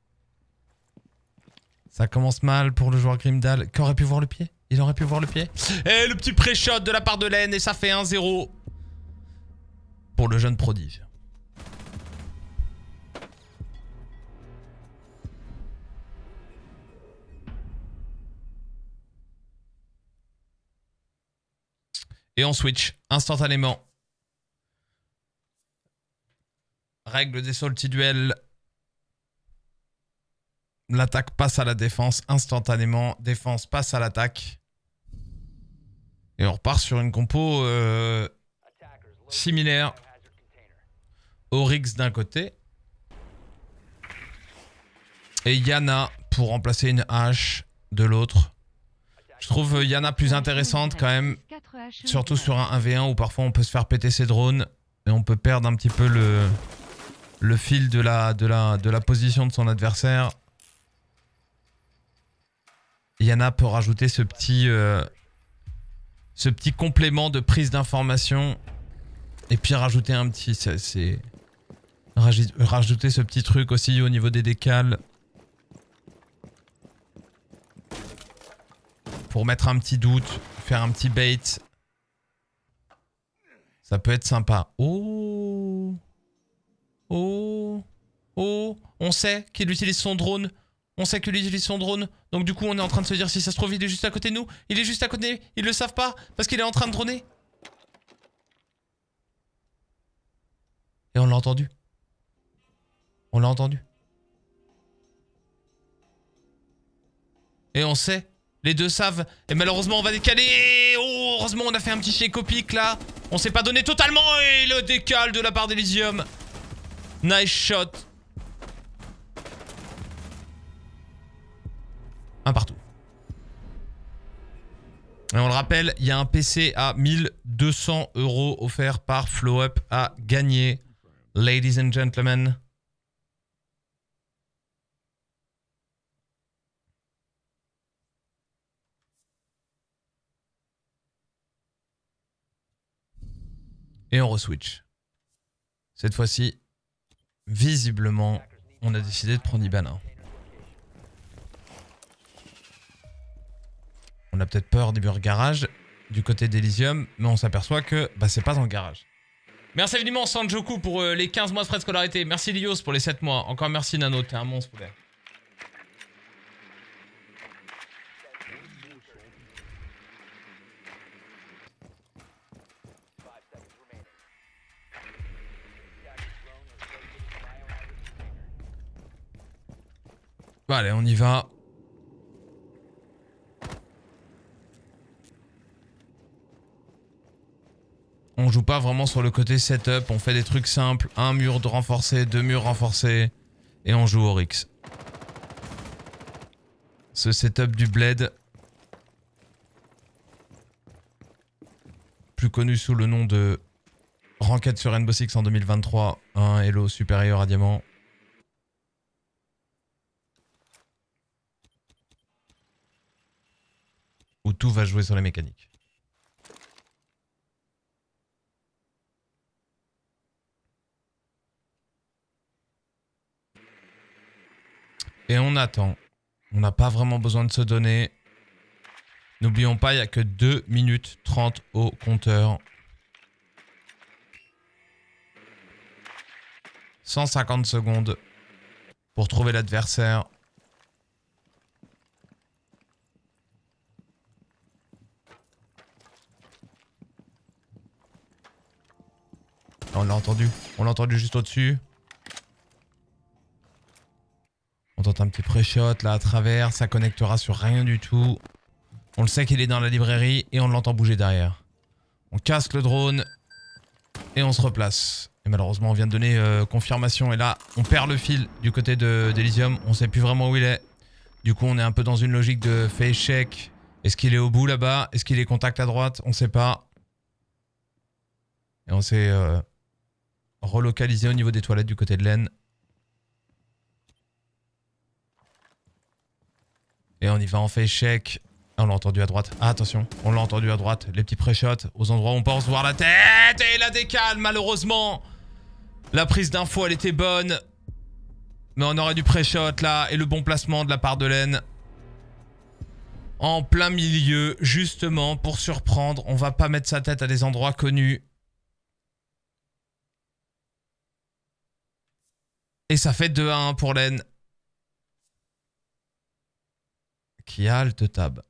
Ça commence mal pour le joueur Grimdal. Qui aurait pu voir le pied? Il aurait pu voir le pied. Et le petit pré-shot de la part de Laine. Et ça fait 1-0. Pour le jeune prodige. Et on switch instantanément. Règle des salty duels. L'attaque passe à la défense instantanément. Défense passe à l'attaque. Et on repart sur une compo similaire. Oryx d'un côté. Et Yana pour remplacer une hache de l'autre. Je trouve Yana plus intéressante quand même. Surtout sur un 1v1 où parfois on peut se faire péter ses drones. Et on peut perdre un petit peu le fil de la position de son adversaire. Yana peut rajouter ce petit complément de prise d'information. Et puis rajouter un petit... Rajouter ce petit truc aussi au niveau des décals. Pour mettre un petit doute, faire un petit bait. Ça peut être sympa. Oh. Oh. Oh. On sait qu'il utilise son drone. On sait qu'il utilise son drone. Donc du coup, on est en train de se dire, si ça se trouve, il est juste à côté de nous. Il est juste à côté. Ils le savent pas parce qu'il est en train de droner. Et on l'a entendu. On l'a entendu. Et on sait. Les deux savent. Et malheureusement, on va décaler. Oh, heureusement, on a fait un petit shake au pic là. On s'est pas donné totalement. Et le décale de la part d'Elysium. Nice shot. Un partout. Et on le rappelle, il y a un PC à 1200 € offert par FlowUp à gagner. Ladies and gentlemen. Et on reswitch. Cette fois-ci, visiblement, on a décidé de prendre Ibana. On a peut-être peur des murs garage du côté d'Elysium, mais on s'aperçoit que c'est pas dans le garage. Merci évidemment Sanjoku pour les 15 mois de frais de scolarité. Merci Lios pour les 7 mois. Encore merci Nano, t'es un monstre poulet. Bah allez, on y va. On joue pas vraiment sur le côté setup, on fait des trucs simples. Un mur de renforcé, 2 murs renforcés. Et on joue Oryx. Ce setup du Blade, plus connu sous le nom de Ranked sur Rainbow Six en 2023, un Elo supérieur à Diamant. Où tout va jouer sur les mécaniques. Et on attend. On n'a pas vraiment besoin de se donner. N'oublions pas, il n'y a que 2 minutes 30 au compteur. 150 secondes pour trouver l'adversaire. On l'a entendu. On l'a entendu juste au-dessus. On tente un petit pré-shot là à travers. Ça connectera sur rien du tout. On le sait qu'il est dans la librairie et on l'entend bouger derrière. On casse le drone et on se replace. Et malheureusement on vient de donner confirmation et là on perd le fil du côté d'Elysium. On sait plus vraiment où il est. Du coup on est un peu dans une logique de fait échec. Est-ce qu'il est au bout là-bas? Est-ce qu'il est contact à droite? On sait pas. Et on s'est relocalisé au niveau des toilettes du côté de l'Aisne. Et on y va en fait échec. On l'a entendu à droite. Ah, attention, on l'a entendu à droite. Les petits pré-shots aux endroits où on pense voir la tête. Et la décale, malheureusement. La prise d'info, elle était bonne. Mais on aurait du pré-shot là. Et le bon placement de la part de l'Aisne. En plein milieu, justement, pour surprendre. On va pas mettre sa tête à des endroits connus. Et ça fait 2-1 pour l'Aisne. Qui a alt tab.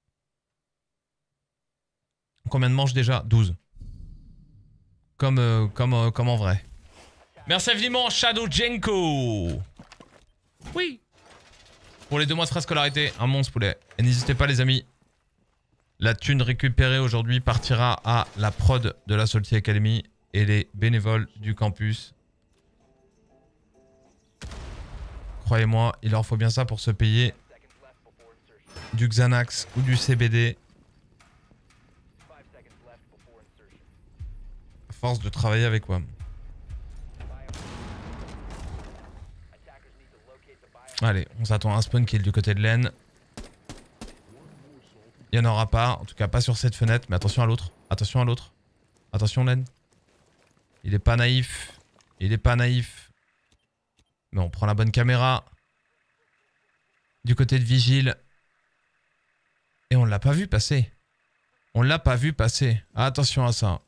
Combien de manches déjà? 12. Comme en vrai. Merci infiniment Shadow Jenko. Oui. Pour les 2 mois de frais scolarité, un monstre poulet. Et n'hésitez pas les amis. La thune récupérée aujourd'hui partira à la prod de la Salty Academy et les bénévoles du campus. Croyez-moi, il leur faut bien ça pour se payer du Xanax ou du CBD. À force de travailler avec WAM. Allez, on s'attend à un spawn kill du côté de l'Aisne. Il n'y en aura pas, en tout cas pas sur cette fenêtre, mais attention à l'autre. Attention à l'autre. Attention l'Aisne. Il est pas naïf. Il est pas naïf. Mais on prend la bonne caméra. Du côté de Vigile. Et on l'a pas vu passer. On l'a pas vu passer. Attention à ça.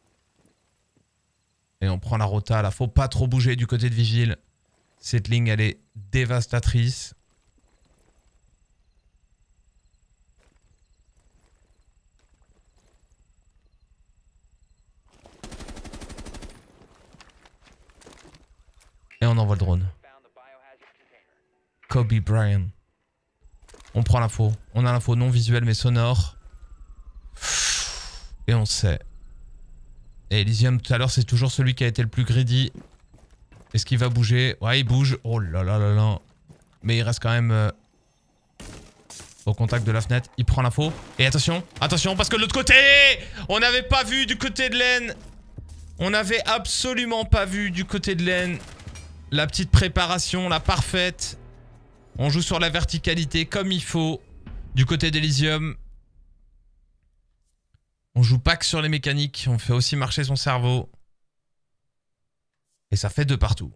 Et on prend la rota là. Faut pas trop bouger du côté de Vigile. Cette ligne elle est dévastatrice. Et on envoie le drone. Kobe Bryant. On prend l'info. On a l'info non visuelle mais sonore. Et on sait. Et Elysium tout à l'heure c'est toujours celui qui a été le plus greedy. Est-ce qu'il va bouger? Ouais il bouge. Oh là là là là. Mais il reste quand même au contact de la fenêtre. Il prend l'info. Et attention. Attention parce que de l'autre côté on n'avait pas vu du côté de l'Aisne. On n'avait absolument pas vu du côté de l'Aisne. La petite préparation, la parfaite. On joue sur la verticalité comme il faut. Du côté d'Elysium. On joue pas que sur les mécaniques. On fait aussi marcher son cerveau. Et ça fait 2 partout.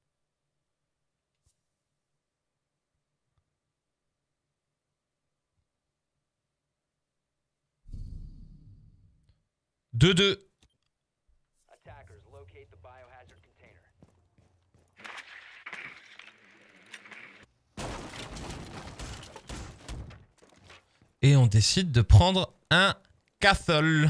Deux. Et on décide de prendre un castle.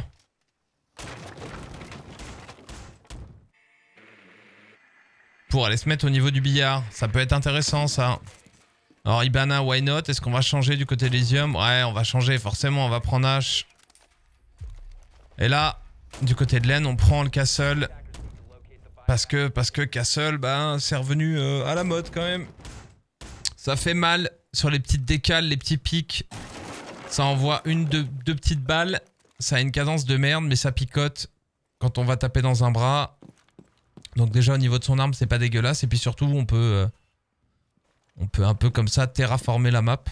Pour aller se mettre au niveau du billard. Ça peut être intéressant ça. Alors Ibana, why not? Est-ce qu'on va changer du côté d'Elysium? Ouais, on va changer, forcément, on va prendre H. Et là, du côté de Len, on prend le Castle. Parce que Castle, ben, c'est revenu à la mode quand même. Ça fait mal sur les petites décales, les petits pics. Ça envoie deux petites balles. Ça a une cadence de merde, mais ça picote quand on va taper dans un bras. Donc déjà, au niveau de son arme, c'est pas dégueulasse. Et puis surtout, on peut un peu comme ça terraformer la map.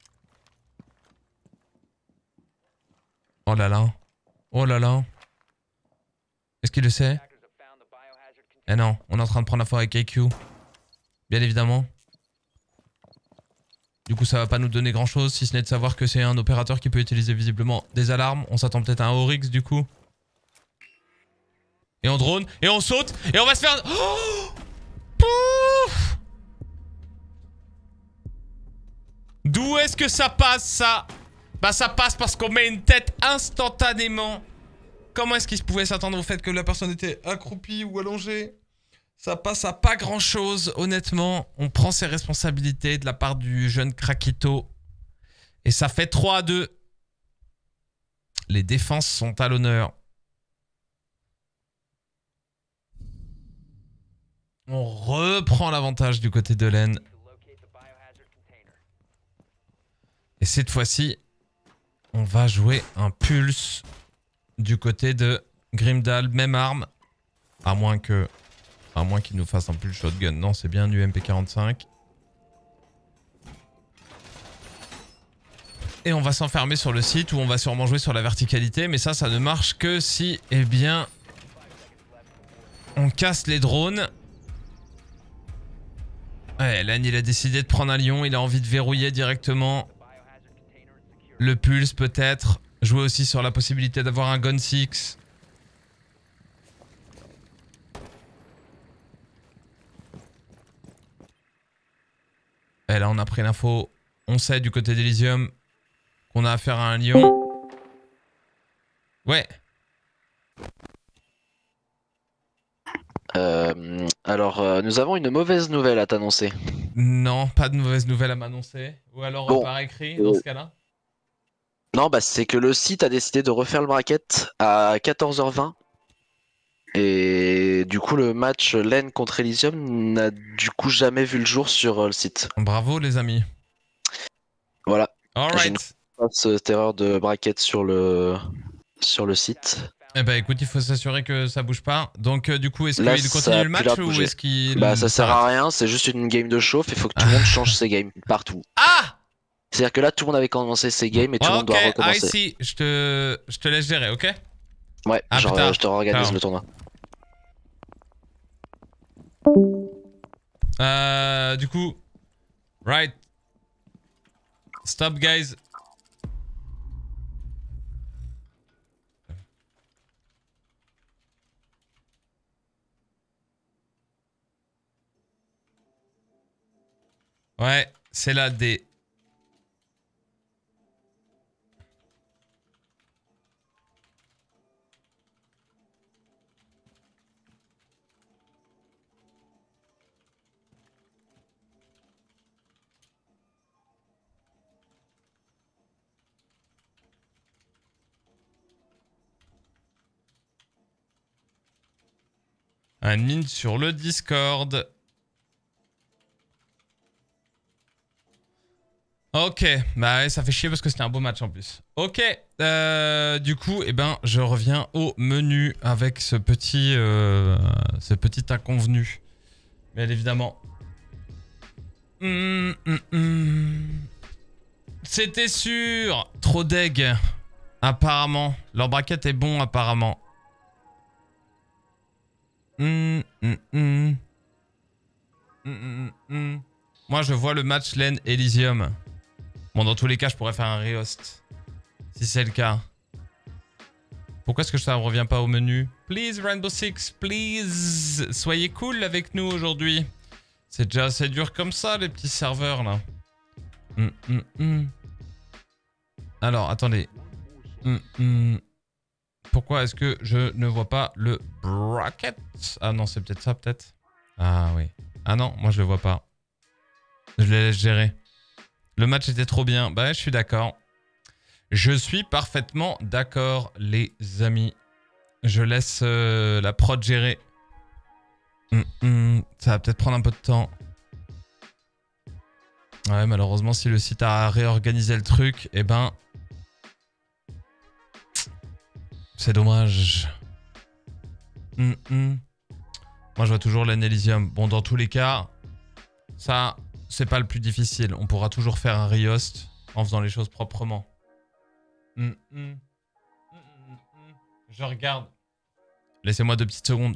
Oh là là. Oh là là. Est-ce qu'il le sait? Eh non, on est en train de prendre la fois avec IQ. Bien évidemment. Du coup, ça va pas nous donner grand chose, si ce n'est de savoir que c'est un opérateur qui peut utiliser visiblement des alarmes. On s'attend peut-être à un Oryx du coup. Et on drone, et on saute, et on va se faire... Oh, pouf. D'où est-ce que ça passe ça? Bah ça passe parce qu'on met une tête instantanément. Comment est-ce qu'il se pouvait s'attendre au fait que la personne était accroupie ou allongée? Ça passe à pas grand chose, honnêtement. On prend ses responsabilités de la part du jeune Krakito. Et ça fait 3-2. Les défenses sont à l'honneur. On reprend l'avantage du côté de Len. Et cette fois-ci, on va jouer un pulse du côté de Grimdal. Même arme. À moins qu'il nous fasse un pulse shotgun. Non, c'est bien du MP45. Et on va s'enfermer sur le site où on va sûrement jouer sur la verticalité. Mais ça ne marche que si, eh bien, on casse les drones. Ouais, Len, il a décidé de prendre un lion. Il a envie de verrouiller directement le pulse, peut-être. Jouer aussi sur la possibilité d'avoir un Gun 6. Et là, on a pris l'info. On sait du côté d'Elysium qu'on a affaire à un lion. Ouais. Alors, nous avons une mauvaise nouvelle à t'annoncer. Non, pas de mauvaise nouvelle à m'annoncer. Ou alors bon, par écrit, dans ce cas-là. Non, bah c'est que le site a décidé de refaire le bracket à 14h20. Et du coup, le match Len contre Elysium n'a du coup jamais vu le jour sur le site. Bravo les amis. Voilà. Alright. J'ai cette erreur de bracket sur le site. Eh bah écoute, il faut s'assurer que ça bouge pas. Donc du coup, est-ce qu'il continue le match ou est-ce qu'il... Bah ça sert à rien, c'est juste une game de chauffe, il faut que tout le monde change ses games partout. Ah! C'est-à-dire que là, tout le monde avait commencé ses games et tout le monde doit recommencer. Ok, I see. Je te laisse gérer, ok? Ouais, genre, je te réorganise le tournoi. Du coup... Right. Stop, guys. Ouais, c'est la D. Un min sur le Discord. Ok, bah ouais, ça fait chier parce que c'était un beau match en plus. Ok, du coup, eh ben, je reviens au menu avec ce petit inconvenu. Bien évidemment. C'était sûr. Trop deg. Apparemment. Leur bracket est bon apparemment. Moi je vois le match Len Elysium. Bon, dans tous les cas je pourrais faire un rehost si c'est le cas. Pourquoi est-ce que ça ne revient pas au menu? Please Rainbow Six, please. Soyez cool avec nous aujourd'hui. C'est déjà assez dur comme ça les petits serveurs là. Alors attendez. Pourquoi est-ce que je ne vois pas le bracket? Ah non, c'est peut-être ça, peut-être. Ah oui. Ah non, moi je le vois pas. Je les laisse gérer. Le match était trop bien. Bah, je suis d'accord. Je suis parfaitement d'accord, les amis. Je laisse la prod gérer. Ça va peut-être prendre un peu de temps. Ouais, malheureusement, si le site a réorganisé le truc, eh ben... c'est dommage. Moi, je vois toujours l'Elysium. Bon, dans tous les cas, ça, c'est pas le plus difficile. On pourra toujours faire un rehost en faisant les choses proprement. Je regarde. Laissez-moi 2 petites secondes.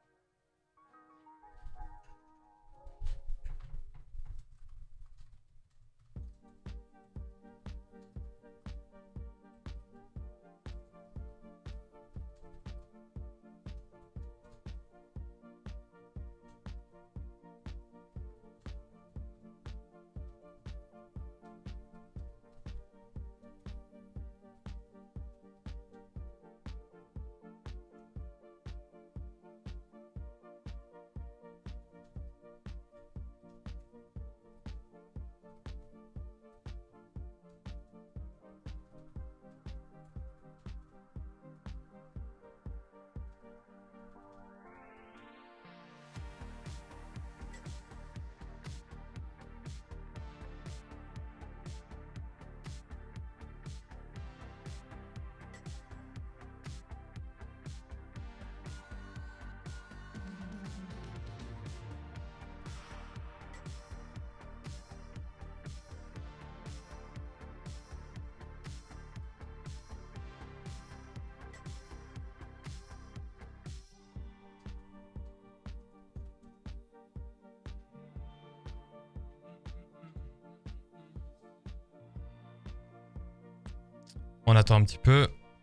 On attend un petit peu.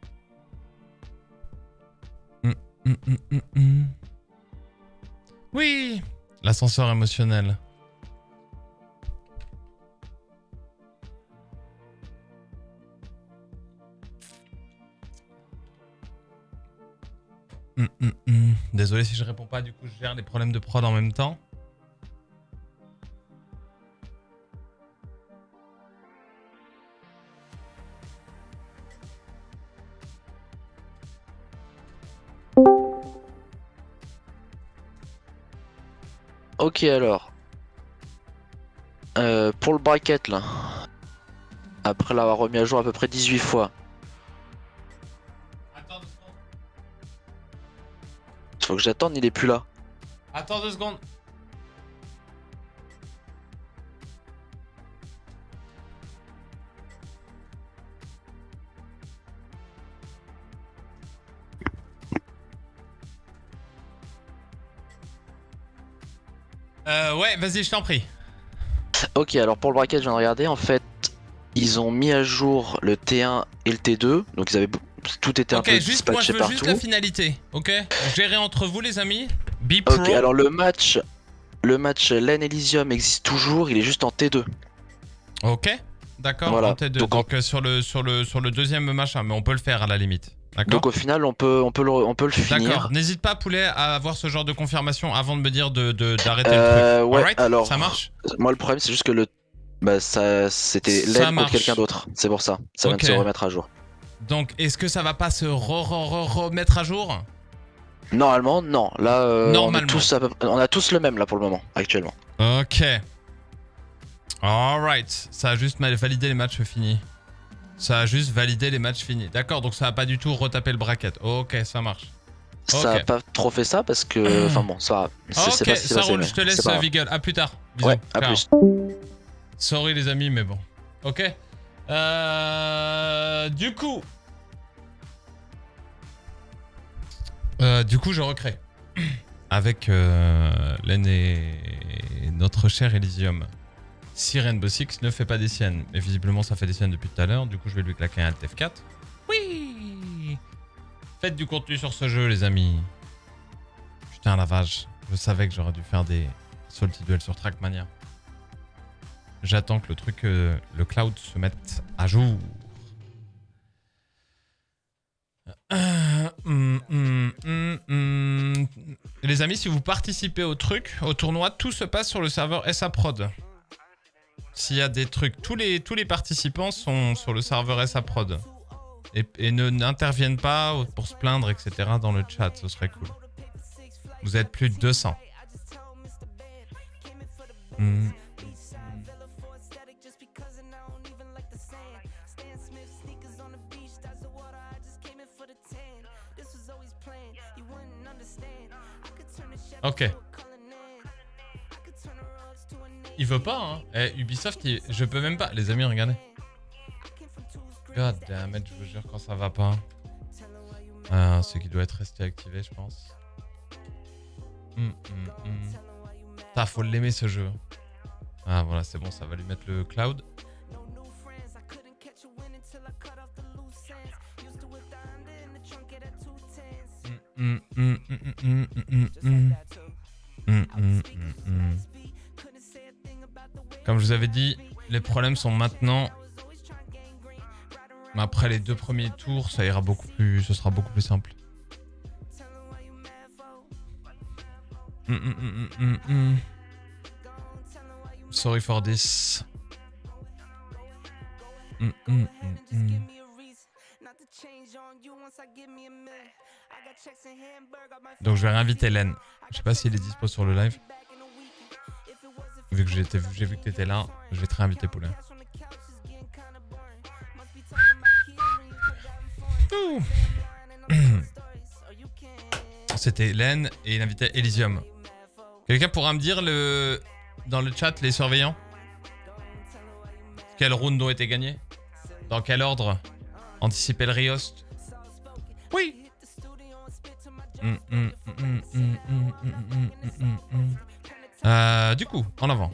Oui, l'ascenseur émotionnel. Désolé si je réponds pas, du coup je gère les problèmes de prod en même temps. Ok alors. Pour le bracket là. Après l'avoir remis à jour à peu près 18 fois. Attends 2 secondes. Faut que j'attende, il est plus là. Attends 2 secondes. Ouais, vas-y, je t'en prie. Ok, alors pour le bracket, je viens de regarder. En fait, ils ont mis à jour le T1 et le T2. Donc ils avaient tout était un peu juste moi je dispatché veux partout. juste la finalité. Ok, gérez entre vous les amis. Be pro. Ok, alors le match LAN Elysium existe toujours. Il est juste en T2. Ok, d'accord. Voilà. En T2. Donc sur le deuxième machin, mais on peut le faire à la limite. Donc au final, on peut le finir. D'accord. N'hésite pas, Poulet, à avoir ce genre de confirmation avant de me dire d'arrêter le truc. Ouais. Alright, alors ça marche. Moi, le problème, c'est juste que c'était l'aide contre quelqu'un d'autre. C'est pour ça. Ça vient de se remettre à jour. Donc, est-ce que ça va pas se remettre à jour? Normalement, non. Là, normalement. On a tous le même là pour le moment, actuellement. Ok. Alright. Ça a juste validé les matchs finis. Ça a juste validé les matchs finis. D'accord, donc ça a pas du tout retapé le bracket. Ok, ça marche. Ça a pas trop fait ça parce que... Enfin bon, ça... Ok, ça roule, je te laisse, Viggle. À plus tard. Bisous. Ouais, à plus. Sorry les amis, mais bon. Ok. Du coup, je recrée. Avec Len et notre cher Elysium. Si Rainbow Six ne fait pas des siennes, mais visiblement ça fait des siennes depuis tout à l'heure, du coup je vais lui claquer un Alt F4. Oui. Faites du contenu sur ce jeu les amis. Putain la vache, je savais que j'aurais dû faire des Salty Duel sur Trackmania. J'attends que le cloud se mette à jour. Les amis, si vous participez au tournoi, tout se passe sur le serveur SA Prod. s'il y a des trucs. Tous les participants sont sur le serveur SA Prod. Et n'interviennent pas pour se plaindre, etc. dans le chat, ce serait cool. Vous êtes plus de 200. Ok. Il veut pas, hein. Ubisoft, je peux même pas. Les amis, regardez. God damn it, je vous jure quand ça va pas. C'est qu'il doit être resté activé, je pense. Putain, faut l'aimer ce jeu. Ah voilà, c'est bon, ça va lui mettre le cloud. Comme je vous avais dit, les problèmes sont maintenant. Après les 2 premiers tours, ça ira beaucoup plus, ce sera beaucoup plus simple. Sorry for this. Donc je vais réinviter Len. Je sais pas s'il est dispo sur le live. Vu que j'ai vu que t'étais là, je vais te réinviter poulet. C'était Len et il invitait Elysium. Quelqu'un pourra me dire dans le chat les surveillants? Quels rounds ont été gagnés? Dans quel ordre? Anticiper le Riost? Oui. Du coup, en avant.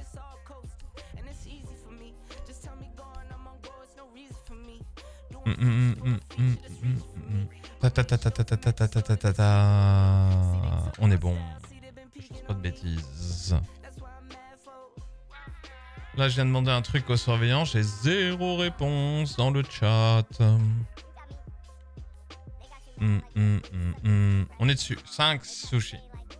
On est bon. Je fais pas de bêtises. Là, je viens de demander un truc aux surveillants. J'ai 0 réponse dans le chat. On est dessus. 5 sushis.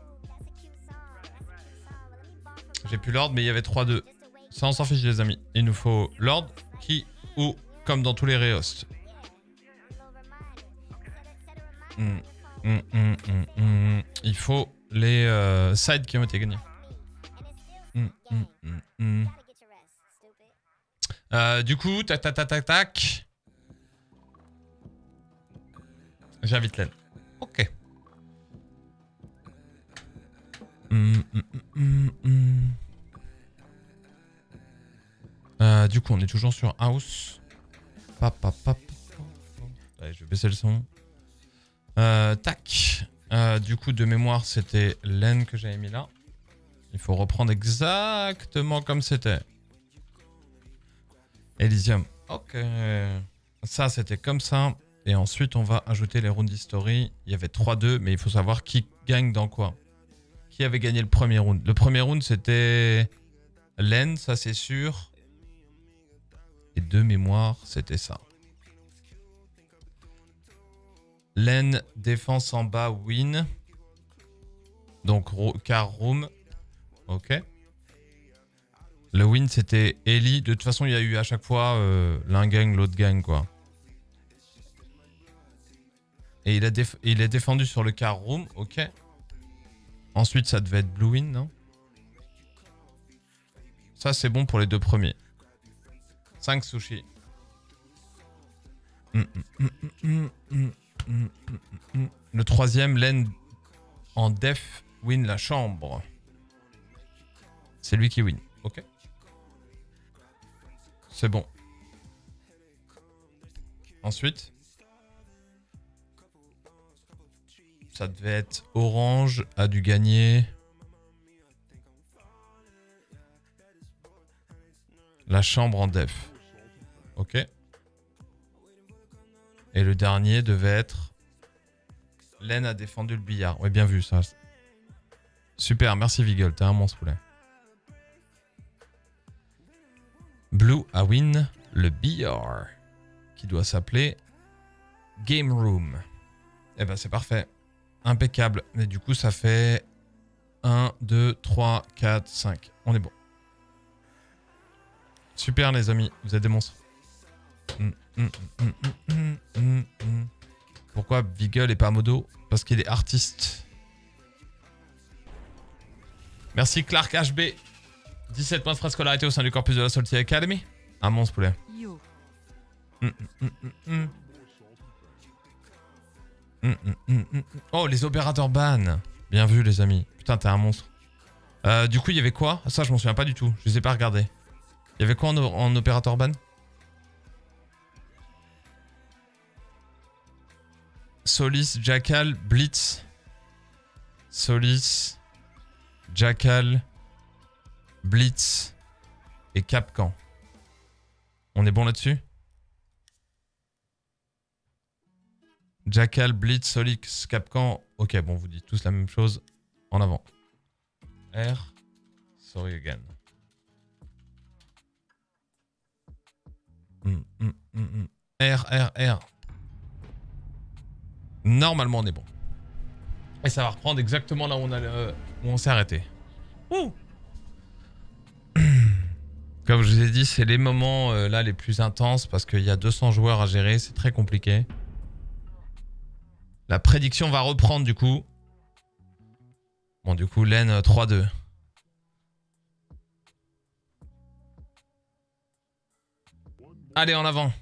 J'ai plus l'ordre, mais il y avait 3-2. Ça, on s'en fiche, les amis. Il nous faut l'ordre, qui, ou, comme dans tous les réhosts. Il faut les sides qui ont été gagnés. Du coup, tac. J'invite Len. Ok. Du coup, on est toujours sur House. Allez, je vais baisser le son. Tac. Du coup, de mémoire, c'était Len que j'avais mis là. Il faut reprendre exactement comme c'était. Elysium. Ok. Ça, c'était comme ça. Et ensuite, on va ajouter les rounds history. Il y avait 3-2, mais il faut savoir qui gagne dans quoi. Qui avait gagné le premier round? Le premier round, c'était Len, ça c'est sûr. Et de mémoire, c'était ça. Len, défense en bas, win. Donc, car room. Ok. Le win, c'était Ellie. De toute façon, il y a eu à chaque fois l'un gagne, l'autre gagne, quoi. Et il est défendu sur le car room, ok. Ensuite, ça devait être blue win, non? Ça, c'est bon pour les 2 premiers. 5 sushis. Le troisième, Len en def win la chambre. C'est lui qui win, ok. C'est bon. Ensuite, ça devait être Orange a dû gagner la chambre en def. Ok. Et le dernier devait être Len a défendu le billard. Ouais, bien vu ça. Super, merci Vigol, t'es un monstre poulet. Blue a win le billard qui doit s'appeler Game Room. Eh ben c'est parfait. Impeccable. Mais du coup ça fait 1, 2, 3, 4, 5. On est bon. Super les amis, vous êtes des monstres. Pourquoi Beagle et pas Modo? Parce qu'il est artiste. Merci Clark HB. 17 mois de frais de scolarité au sein du corpus de la Salty Academy. Un monstre poulet. Yo. Oh, les opérateurs ban. Bien vu les amis. Putain, t'es un monstre. Du coup, il y avait quoi? Ça, je m'en souviens pas du tout. Je les ai pas regardés. Il y avait quoi en opérateur ban? Solis, Jackal, Blitz. Solis, Jackal, Blitz et Capcan. On est bon là-dessus? Jackal, Blitz, Solix, Capcan. Ok, bon, vous dites tous la même chose. En avant. R. Sorry again. R. Normalement, on est bon. Et ça va reprendre exactement là où on s'est arrêté. Ouh. Comme je vous ai dit, c'est les moments là les plus intenses parce qu'il y a 200 joueurs à gérer. C'est très compliqué. La prédiction va reprendre du coup. Bon, du coup, Len 3-2. Allez, en avant.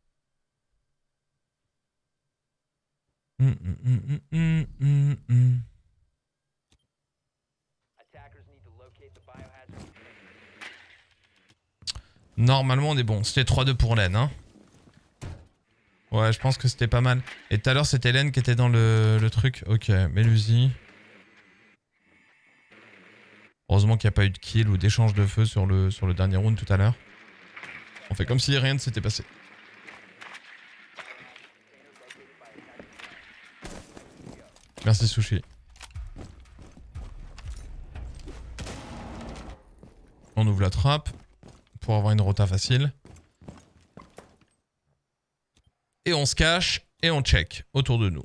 Normalement, on est bon. C'était 3-2 pour Len, hein. Ouais, je pense que c'était pas mal. Et tout à l'heure, c'était Len qui était dans le truc. Ok, Melusi. Heureusement qu'il n'y a pas eu de kill ou d'échange de feu sur le dernier round tout à l'heure. On fait comme si rien ne s'était passé. Merci Sushi. On ouvre la trappe pour avoir une rota facile. Et on se cache et on check autour de nous.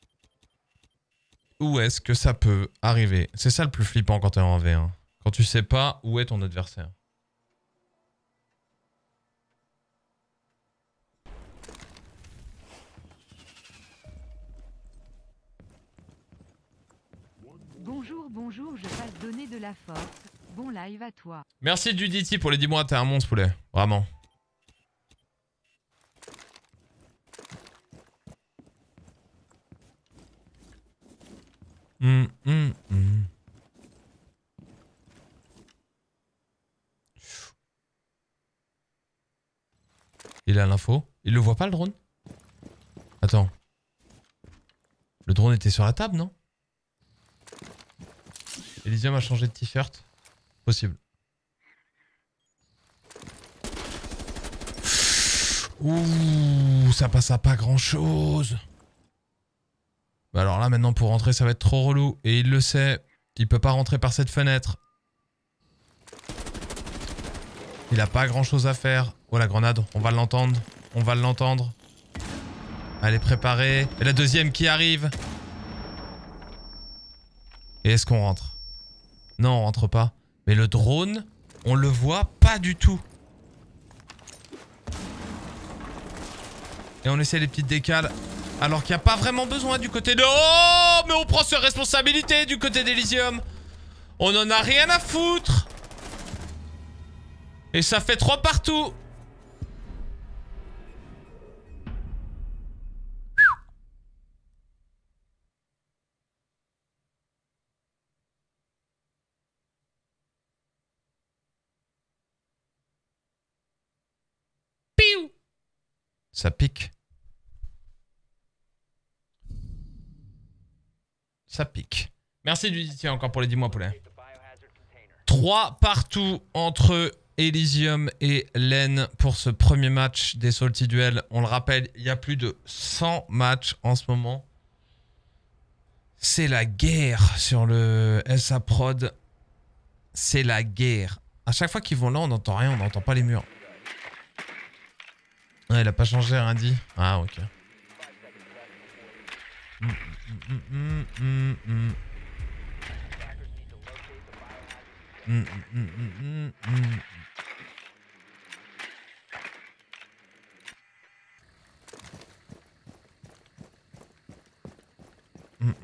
Où est-ce que ça peut arriver? C'est ça le plus flippant quand t'es en V1. Quand tu sais pas où est ton adversaire. Bonjour, je passe donner de la force. Bon live à toi. Merci Judity pour les 10 mois, t'es un monstre poulet. Vraiment. Il a l'info. Il le voit pas le drone? Attends. Le drone était sur la table, non? Elysium a changé de t-shirt? Possible. Ouh, ça passe à pas grand chose. Bah alors là maintenant pour rentrer ça va être trop relou. Et il le sait. Il peut pas rentrer par cette fenêtre. Il a pas grand chose à faire. Oh la grenade, on va l'entendre. On va l'entendre. Elle est préparée. Et la deuxième qui arrive. Et est-ce qu'on rentre? Non, on rentre pas. Mais le drone, on le voit pas du tout. Et on essaie les petites décales. Alors qu'il n'y a pas vraiment besoin du côté de... Oh, mais on prend ses responsabilités du côté d'Elysium. On en a rien à foutre. Et ça fait 3 partout. Piou. Ça pique. Ça pique. Merci Judith encore pour les 10 mois poulet. 3 partout entre Elysium et Len pour ce premier match des Salty Duel. On le rappelle, il y a plus de 100 matchs en ce moment. C'est la guerre sur le SA Prod. C'est la guerre. À chaque fois qu'ils vont là, on n'entend rien, on n'entend pas les murs. Ouais, il a pas changé, rien dit. Ah, ok.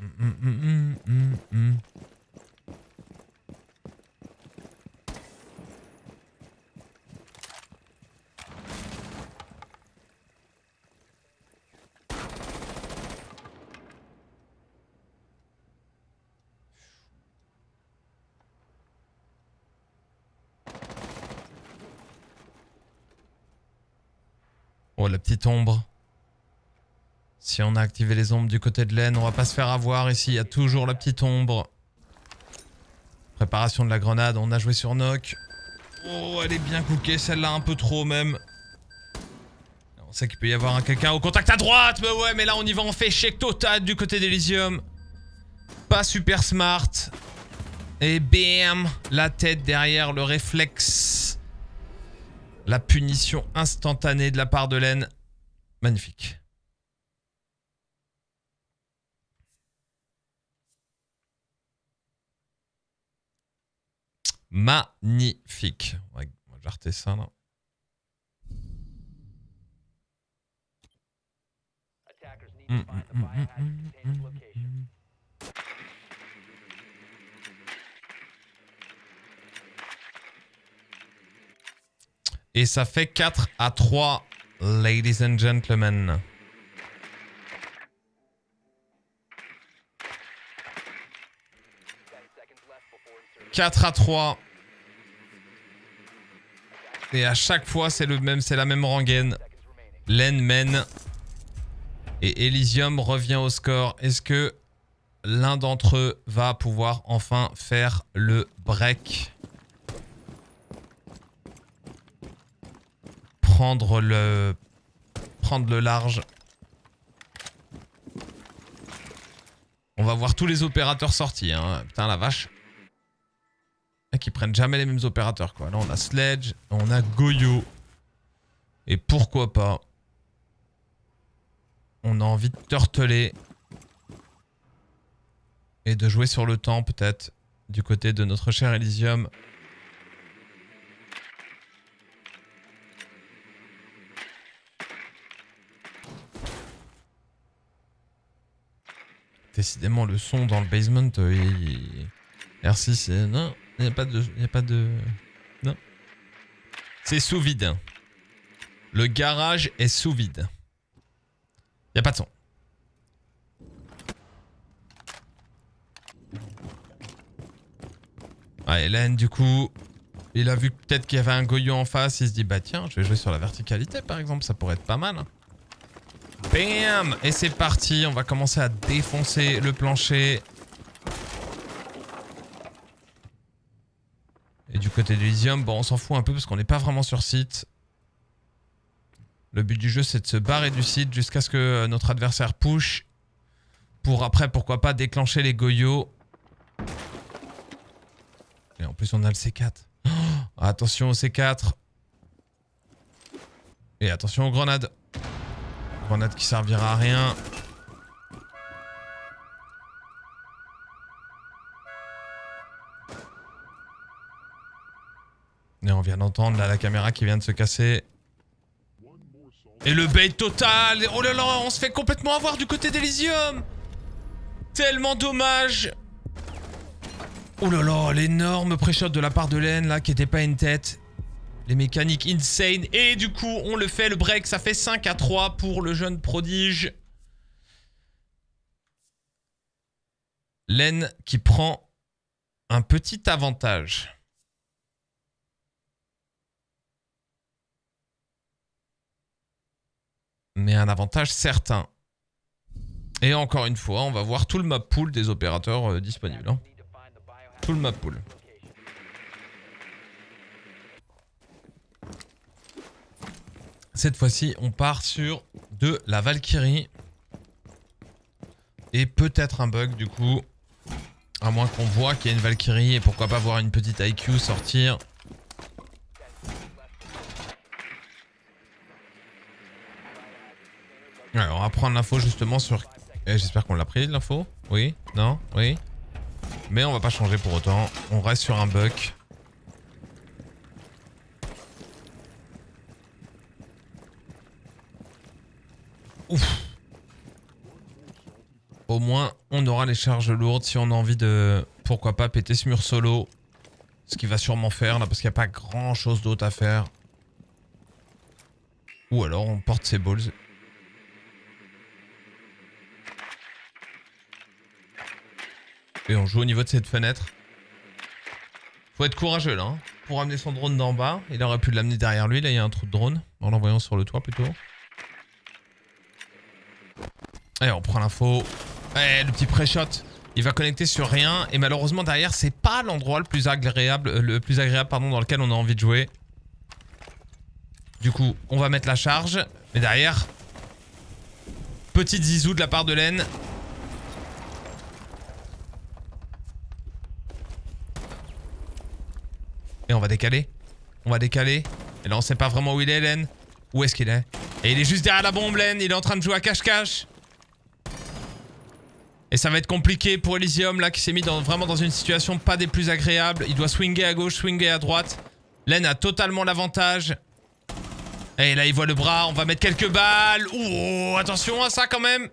Oh, la petite ombre. Si on a activé les ombres du côté de Laine, on va pas se faire avoir ici. Il y a toujours la petite ombre. Préparation de la grenade, on a joué sur Nock. Oh, elle est bien cookée, celle-là un peu trop même. On sait qu'il peut y avoir quelqu'un au contact à droite. Mais ouais, mais là on y va, on fait échec total du côté d'Elysium. Pas super smart. Et bam, la tête derrière, le réflexe. La punition instantanée de la part de Laine. Magnifique. Magnifique. On va jarter ça là. Et ça fait 4-3, ladies and gentlemen. « 4-3. Et à chaque fois, c'est la même rengaine. Laine mène. Et Elysium revient au score. Est-ce que l'un d'entre eux va pouvoir enfin faire le break ? Prendre le large. On va voir tous les opérateurs sortis. Hein. Putain la vache. Qui prennent jamais les mêmes opérateurs quoi. Là on a Sledge, on a Goyo. Et pourquoi pas. On a envie de turtler. Et de jouer sur le temps peut-être. Du côté de notre cher Elysium. Décidément le son dans le basement R6 c'est... Non, il n'y a pas de... Non. C'est sous vide. Le garage est sous vide. Il n'y a pas de son. Ouais, Hélène du coup... Il a vu peut-être qu'il y avait un Goyo en face. Il se dit bah tiens je vais jouer sur la verticalité par exemple. Ça pourrait être pas mal. Bam! Et c'est parti, on va commencer à défoncer le plancher. Et du côté d'Elysium, bon on s'en fout un peu parce qu'on n'est pas vraiment sur site. Le but du jeu c'est de se barrer du site jusqu'à ce que notre adversaire push. Pour après pourquoi pas déclencher les Goyo. Et en plus on a le C4. Oh, attention au C4. Et attention aux grenades. Grenade qui servira à rien. Et on vient d'entendre là la caméra qui vient de se casser. Et le bait total. Oh là là, on se fait complètement avoir du côté d'Elysium. Tellement dommage. Oh là là, l'énorme pré-shot de la part de Laine là qui était pas une tête. Les mécaniques insane. Et du coup, on le fait, le break. Ça fait 5-3 pour le jeune prodige. Laine qui prend un petit avantage. Mais un avantage certain. Et encore une fois, on va voir tout le map pool des opérateurs disponibles. Hein. Tout le map pool. Cette fois-ci, on part sur de la Valkyrie. Et peut-être un bug du coup. À moins qu'on voit qu'il y a une Valkyrie et pourquoi pas voir une petite IQ sortir. Alors, on va prendre l'info justement sur... J'espère qu'on l'a pris l'info. Oui, non, oui. Mais on va pas changer pour autant. On reste sur un bug. Ouf. au moins, on aura les charges lourdes si on a envie de, pourquoi pas, péter ce mur solo. Ce qu'il va sûrement faire là, parce qu'il n'y a pas grand chose d'autre à faire. Ou alors on porte ses balls. Et on joue au niveau de cette fenêtre. Faut être courageux là, hein, pour amener son drone d'en bas. Il aurait pu l'amener derrière lui, là il y a un trou de drone. En l'envoyant sur le toit plutôt. Et on prend l'info. Eh, le petit pré-shot. Il va connecter sur rien. Et malheureusement derrière, c'est pas l'endroit le plus agréable, dans lequel on a envie de jouer. Du coup, on va mettre la charge. Mais derrière, petite zizou de la part de Len. Et on va décaler. On va décaler. Et là, on sait pas vraiment où il est, Len. Où est-ce qu'il est? Et il est juste derrière la bombe, Len. Il est en train de jouer à cache-cache. Et ça va être compliqué pour Elysium, là, qui s'est mis vraiment dans une situation pas des plus agréables. Il doit swinger à gauche, swinger à droite. Len a totalement l'avantage. Et là, il voit le bras. On va mettre quelques balles. Ouh, attention à ça, quand même.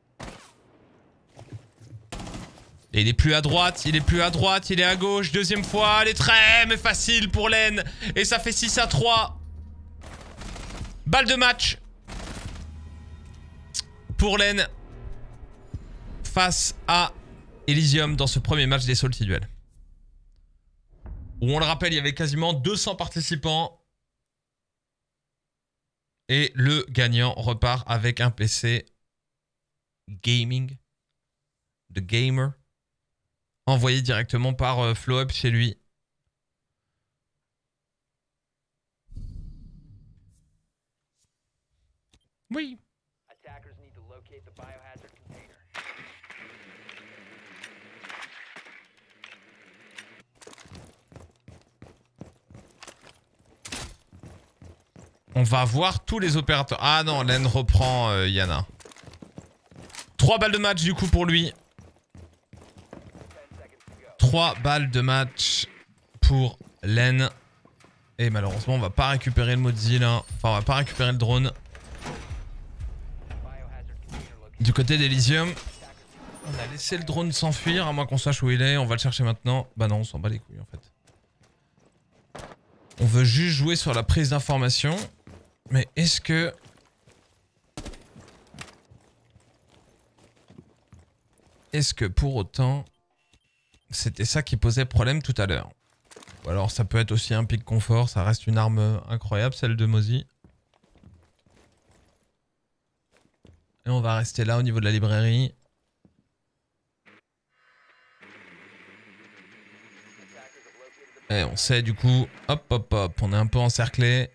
Et il est plus à droite, il est plus à droite, il est à gauche. Deuxième fois, elle est très mais facile pour Len. Et ça fait 6-3. Balle de match. Pour Len. Face à Elysium dans ce premier match des Salty Duel. Où on le rappelle, il y avait quasiment 200 participants. Et le gagnant repart avec un PC gaming. De gamer. Envoyé directement par FlowUp chez lui. Oui. On va voir tous les opérateurs. Ah non, Len reprend Yana. 3 balles de match du coup pour lui. 3 balles de match pour Len. Et malheureusement, on va pas récupérer le Mozilla. Enfin, on va pas récupérer le drone. Du côté d'Elysium, on a laissé le drone s'enfuir, à moins qu'on sache où il est. On va le chercher maintenant. Bah non, on s'en bat les couilles en fait. On veut juste jouer sur la prise d'information. Mais est-ce que... Est-ce que pour autant... C'était ça qui posait problème tout à l'heure. Ou alors ça peut être aussi un pic confort. Ça reste une arme incroyable, celle de Mozi. Et on va rester là au niveau de la librairie. Et on sait du coup... Hop hop hop, on est un peu encerclé.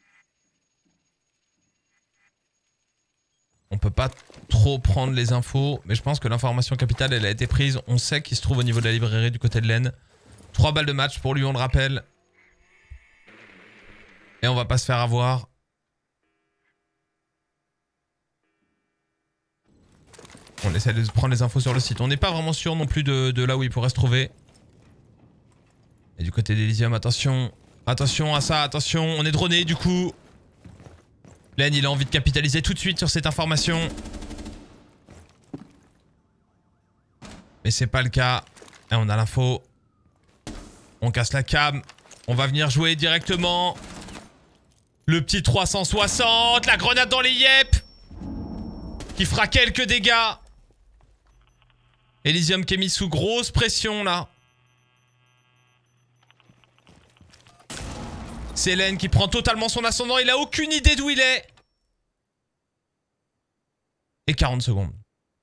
On peut pas trop prendre les infos, mais je pense que l'information capitale, elle a été prise. On sait qu'il se trouve au niveau de la librairie du côté de Len. 3 balles de match pour lui, on le rappelle. Et on va pas se faire avoir. On essaie de prendre les infos sur le site. On n'est pas vraiment sûr non plus de là où il pourrait se trouver. Et du côté d'Elysium, attention. Attention à ça, attention. On est droné du coup. Len, il a envie de capitaliser tout de suite sur cette information. Mais c'est pas le cas. Et on a l'info. On casse la cam. On va venir jouer directement. Le petit 360. La grenade dans les yep. Qui fera quelques dégâts. Elysium qui est mis sous grosse pression là. C'est Len qui prend totalement son ascendant. Il a aucune idée d'où il est. Et 40 secondes.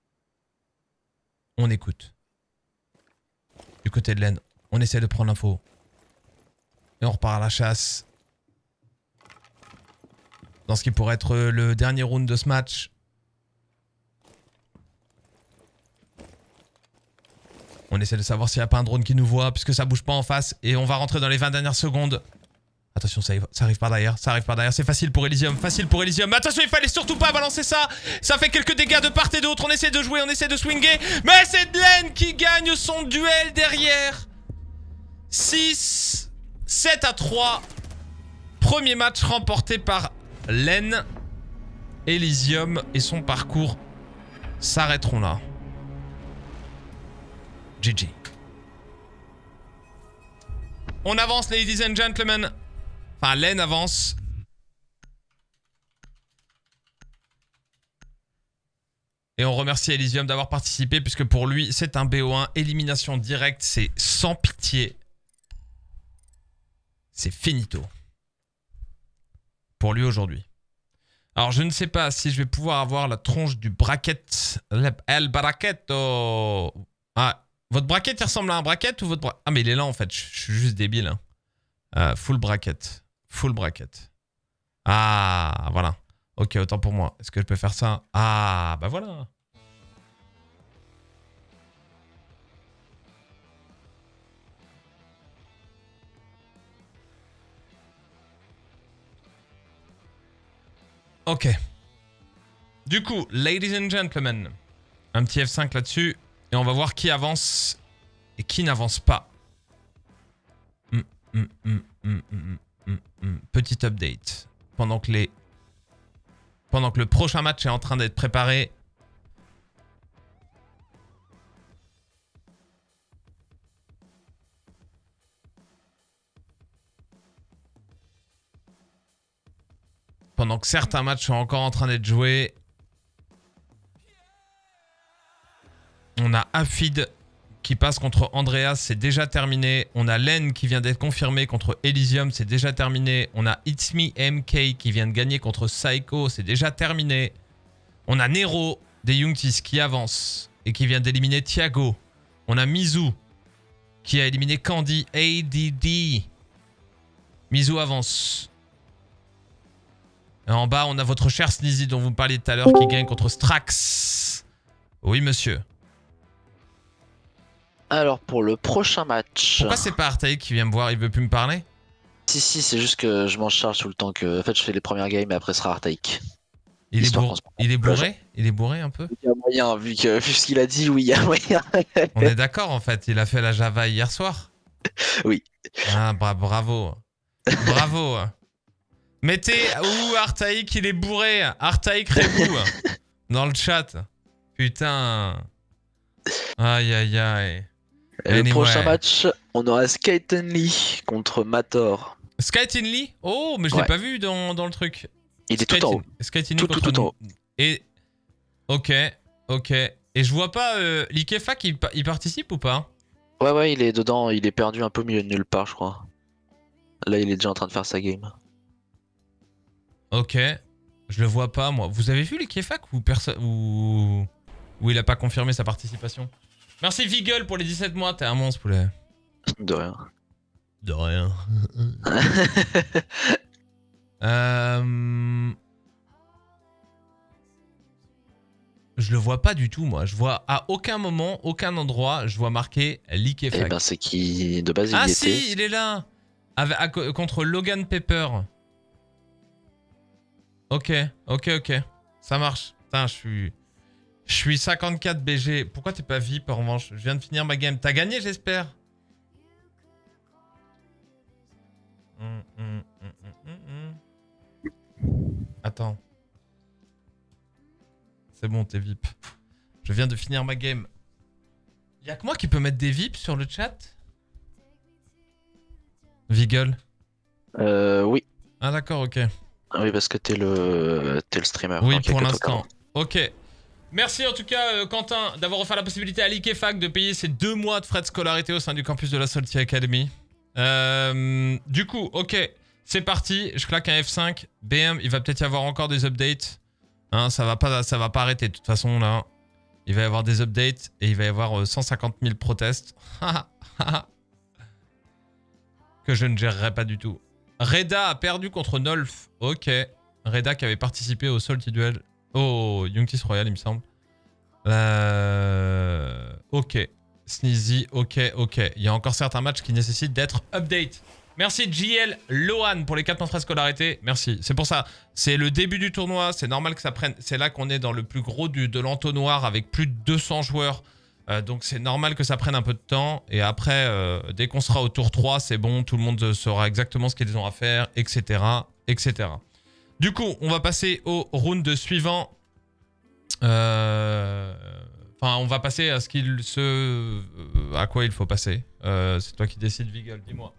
On écoute. Du côté de Len, on essaie de prendre l'info. Et on repart à la chasse. Dans ce qui pourrait être le dernier round de ce match. On essaie de savoir s'il n'y a pas un drone qui nous voit, puisque ça bouge pas en face. Et on va rentrer dans les 20 dernières secondes. Attention, ça arrive par derrière, ça arrive par derrière. C'est facile pour Elysium, facile pour Elysium. Mais attention, il fallait surtout pas balancer ça. Ça fait quelques dégâts de part et d'autre. On essaie de jouer, on essaie de swinger. Mais c'est Len qui gagne son duel derrière. 6-7-3. Premier match remporté par Len. Elysium et son parcours s'arrêteront là. GG. On avance, ladies and gentlemen. Enfin, Len avance. Et on remercie Elysium d'avoir participé, puisque pour lui, c'est un BO1. Élimination directe, c'est sans pitié. C'est finito. Pour lui aujourd'hui. Alors, je ne sais pas si je vais pouvoir avoir la tronche du bracket. El bracketto. Ah, votre bracket, il ressemble à un bracket ou votre bracket? Ah, mais il est là, en fait. Je suis juste débile. Hein. Full bracket. Full bracket. Ah, voilà. Ok, autant pour moi. Est-ce que je peux faire ça? Ah, bah voilà. Ok. Du coup, ladies and gentlemen, un petit F5 là-dessus. Et on va voir qui avance et qui n'avance pas. Petit update. Pendant que le prochain match est en train d'être préparé. Pendant que certains matchs sont encore en train d'être joués. On a Afid qui passe contre Andreas, c'est déjà terminé. On a Len qui vient d'être confirmé contre Elysium, c'est déjà terminé. On a It's Me MK qui vient de gagner contre Psycho, c'est déjà terminé. On a Nero des Youngtis qui avance et qui vient d'éliminer Thiago. On a Mizu qui a éliminé Candy ADD. Mizu avance. Et en bas, on a votre cher Sneezy dont vous me parliez tout à l'heure qui gagne contre Strax. Oui, monsieur. Alors, pour le prochain match... Pourquoi c'est pas Artaï qui vient me voir? Il veut plus me parler? Si, c'est juste que je m'en charge tout le temps que... En fait, je fais les premières games et après, ce sera Artaïque. Il est bourré? Il est bourré un peu? Il y a moyen, vu ce qu'il a dit, oui, il y a moyen. On est d'accord, en fait. Il a fait la Java hier soir? Oui. Ah, bravo. Bravo. Mettez où Artaïk, il est bourré. Artaïk Rebou dans le chat. Putain. Aïe, aïe, aïe. Le prochain match, on aura Skyton Lee contre Mator. Skyton Lee? Oh, mais je l'ai pas vu dans le truc. Il est tout en haut. Skyton Lee tout en haut. Et... Ok. Et je vois pas... Likefak, il participe ou pas? Ouais, il est dedans. Il est perdu un peu au milieu de nulle part, je crois. Là, il est déjà en train de faire sa game. Ok. Je le vois pas, moi. Vous avez vu Likefak ou personne... Ou il a pas confirmé sa participation? Merci Viggle pour les 17 mois, t'es un monstre poulet. De rien. De rien. Je le vois pas du tout moi, je vois à aucun moment, aucun endroit, je vois marqué Likefak. Eh ben c'est qui de base il y était. Ah si, il est là contre Logan Pepper. Ok, ça marche. Putain, je suis 54 BG. Pourquoi t'es pas VIP en revanche? Je viens de finir ma game. T'as gagné, j'espère. Attends. C'est bon, t'es VIP. Je viens de finir ma game. Y'a que moi qui peux mettre des VIP sur le chat? Viggle? Oui. Ah d'accord, ok. Oui, parce que t'es le streamer. Oui, pour l'instant. Ok. Merci en tout cas Quentin d'avoir offert la possibilité à Likefak de payer ses 2 mois de frais de scolarité au sein du campus de la Salty Academy. Du coup, ok, c'est parti. Je claque un F5. BM, il va peut-être y avoir encore des updates. Hein, ça va pas arrêter de toute façon là. Il va y avoir des updates et il va y avoir 150 000 protestes. Que je ne gérerai pas du tout. Reda a perdu contre Nolf. Ok. Reda qui avait participé au Salty Duel. Oh, Youngtis Royal, il me semble. Ok. Sneezy, ok. Il y a encore certains matchs qui nécessitent d'être update. Merci JL Lohan pour les 4 mois de frais scolarité. Merci. C'est pour ça. C'est le début du tournoi. C'est normal que ça prenne. C'est là qu'on est dans le plus gros de l'entonnoir avec plus de 200 joueurs. Donc c'est normal que ça prenne un peu de temps. Et après, dès qu'on sera au tour 3, c'est bon. Tout le monde saura exactement ce qu'ils ont à faire, etc. Du coup, on va passer au round suivant. Enfin, on va passer à à quoi il faut passer. C'est toi qui décides, Vigol, dis-moi.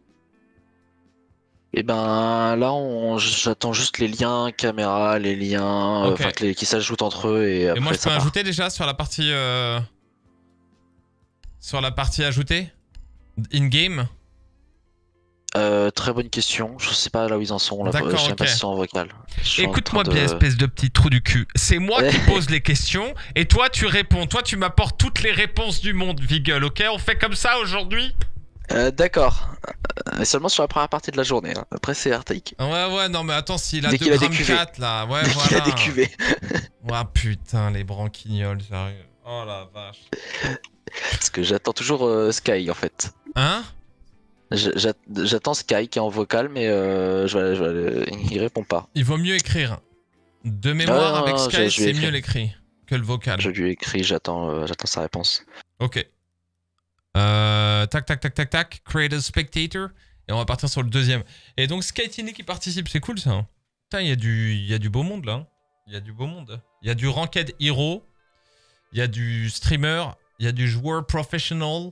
Et ben là, j'attends juste les liens caméra, les liens qui s'ajoutent entre eux et après moi, je ça peux part. ajouter déjà sur la partie ajoutée in-game. Très bonne question. Je sais pas là où ils en sont. Là, D'accord, je sais pas ok. s'ils sont en vocal. Écoute-moi bien, espèce de petit trou du cul. C'est moi qui pose les questions et toi, tu réponds. Toi, tu m'apportes toutes les réponses du monde, Vigol, ok? On fait comme ça aujourd'hui? D'accord. Seulement sur la première partie de la journée. Hein. Après, c'est archaïque. Ouais, non, mais attends, s'il a Dès 2 qu'il a grammes des cuvées. 4, là. Ouais, Dès voilà. qu'il a des cuvées. Ouais, putain, les branquignoles, sérieux. Oh la vache. Parce que j'attends toujours Sky, en fait. Hein? J'attends Sky qui est en vocal, mais il répond pas. Il vaut mieux écrire. De mémoire, avec Sky, c'est mieux l'écrit que le vocal. Je lui ai écrit, j'attends sa réponse. Ok. Tac. Create a spectator. Et on va partir sur le deuxième. Et donc, Skytini qui participe, c'est cool ça. Hein. Putain, il y a du beau monde là. Hein. Il y a du beau monde. Il y a du Ranked Hero. Il y a du streamer. Il y a du joueur professional.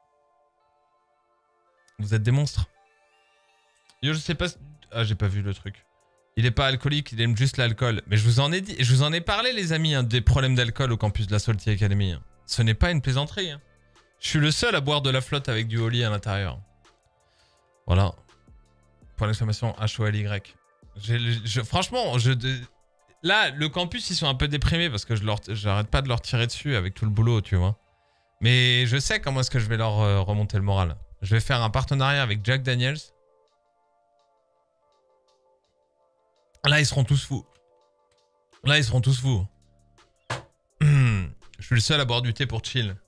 Vous êtes des monstres. Yo, je sais pas. Ah, j'ai pas vu le truc. Il est pas alcoolique, il aime juste l'alcool. Mais je vous en ai parlé, les amis, hein, des problèmes d'alcool au campus de la Salty Academy. Hein. Ce n'est pas une plaisanterie. Hein. Je suis le seul à boire de la flotte avec du Oli à l'intérieur. Voilà. Point d'exclamation HOLY. Franchement, là, le campus, ils sont un peu déprimés parce que j'arrête pas de leur tirer dessus avec tout le boulot, tu vois. Mais je sais comment est-ce que je vais leur remonter le moral. Je vais faire un partenariat avec Jack Daniels. Là, ils seront tous fous. Je suis le seul à boire du thé pour chill.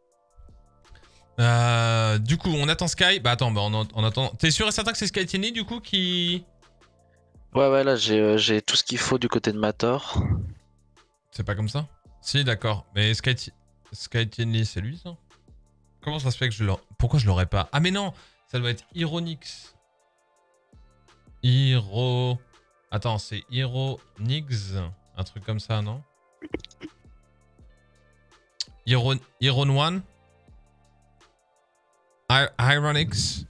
Du coup, on attend Sky. Bah attends, on attend. T'es sûr et certain que c'est Skytini du coup qui... Ouais, là j'ai tout ce qu'il faut du côté de Mator. C'est pas comme ça? Si, d'accord. Mais Skytini, c'est lui ça? Comment ça se fait que pourquoi je l'aurais pas? Ah mais non, ça doit être Ironix. Attends, c'est Ironix. Un truc comme ça, non? Iron One. Ironix.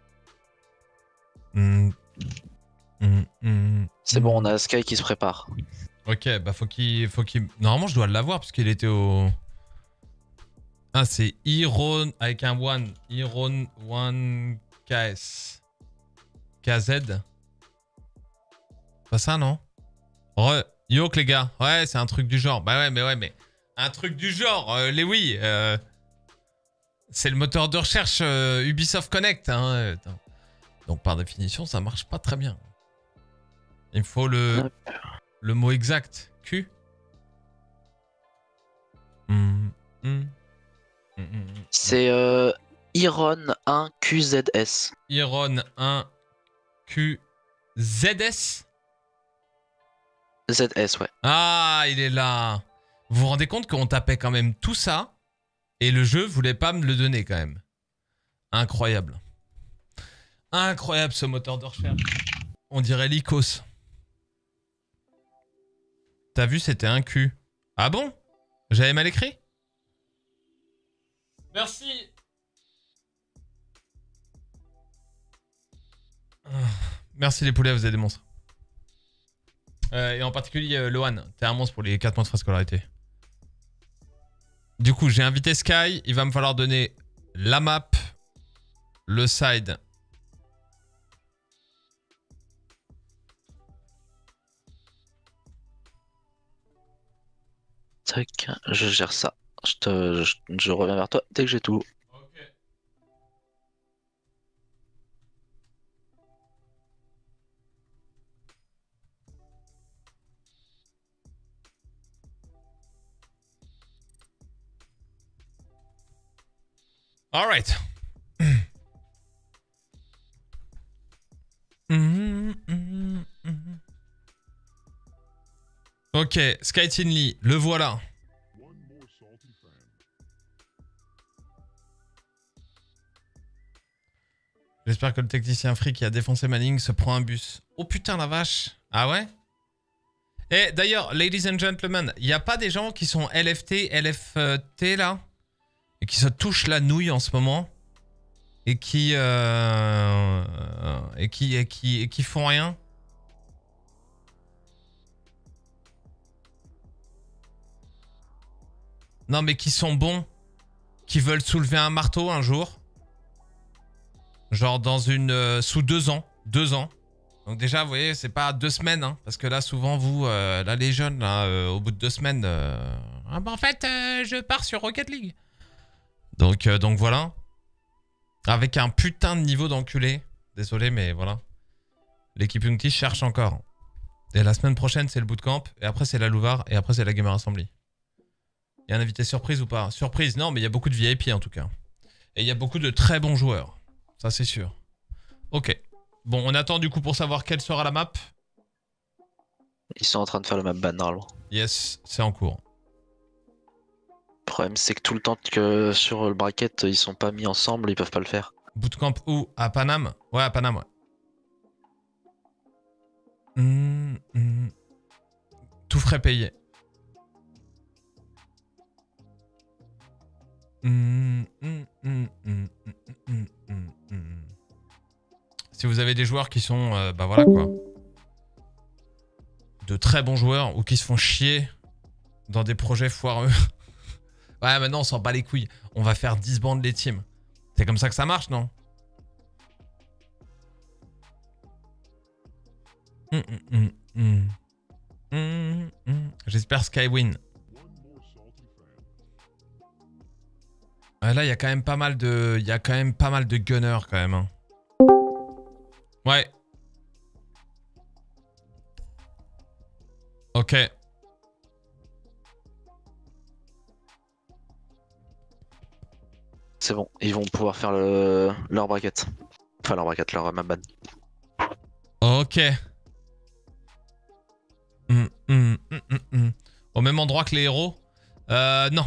C'est bon, on a Sky qui se prépare. Ok, bah faut qu'il... Normalement, je dois l'avoir parce qu'il était au... Ah, c'est Iron avec un One. Iron One KS. KZ. Pas ça, non? Yoke, les gars. Ouais, c'est un truc du genre. Bah ouais, mais... Un truc du genre, les oui. C'est le moteur de recherche Ubisoft Connect. Hein. Donc, par définition, ça marche pas très bien. Il faut le mot exact. Q. C'est Iron 1 QZS. Iron 1 QZS. ZS, ouais. Ah, il est là. Vous vous rendez compte qu'on tapait quand même tout ça et le jeu voulait pas me le donner quand même. Incroyable. Incroyable ce moteur de recherche. On dirait Lycos. T'as vu, c'était un Q. Ah bon? J'avais mal écrit? Merci. Merci les poulets, vous êtes des monstres. Et en particulier, Lohan, t'es un monstre pour les 4 mois de frais scolarité. Du coup, j'ai invité Sky. Il va me falloir donner la map, le side. Tac, je gère ça. Je reviens vers toi dès que j'ai tout. All right. Ok, Skytin Lee, le voilà. J'espère que le technicien free qui a défoncé ma ligne se prend un bus. Oh putain la vache. Ah ouais? Et d'ailleurs, ladies and gentlemen, il n'y a pas des gens qui sont LFT, LFT là, et qui se touchent la nouille en ce moment, et qui font rien. Non mais qui sont bons, qui veulent soulever un marteau un jour, genre dans une sous 2 ans, 2 ans. Donc déjà, vous voyez, c'est pas 2 semaines, hein, parce que là, souvent, vous, là, les jeunes, là, au bout de 2 semaines, ah bah en fait, je pars sur Rocket League. Donc voilà. Avec un putain de niveau d'enculé. Désolé, mais voilà. L'équipe Unity cherche encore. Et la semaine prochaine, c'est le bootcamp, et après, c'est la Louvard, et après, c'est la Gamer Assembly. Il y a un invité surprise ou pas? Surprise, non, mais il y a beaucoup de VIP, en tout cas. Et il y a beaucoup de très bons joueurs. Ça, c'est sûr. Ok. Bon, on attend du coup pour savoir quelle sera la map. Ils sont en train de faire le map ban normalement. Yes, c'est en cours. Le problème c'est que tout le temps que sur le bracket ils sont pas mis ensemble, ils peuvent pas le faire. Bootcamp où? À Paname? Ouais, à Paname, ouais. Tout frais payé. Si vous avez des joueurs qui sont, bah voilà quoi, de très bons joueurs ou qui se font chier dans des projets foireux. Ouais, maintenant on s'en bat les couilles. On va faire 10 bandes les teams. C'est comme ça que ça marche, non? J'espère Skywin. Là, il y a quand même pas mal de... Il y a quand même pas mal de gunners, quand même. Hein. Ouais. Ok. C'est bon, ils vont pouvoir faire leur bracket. Enfin, leur bracket, leur map ban. Ok. Au même endroit que les héros? Non.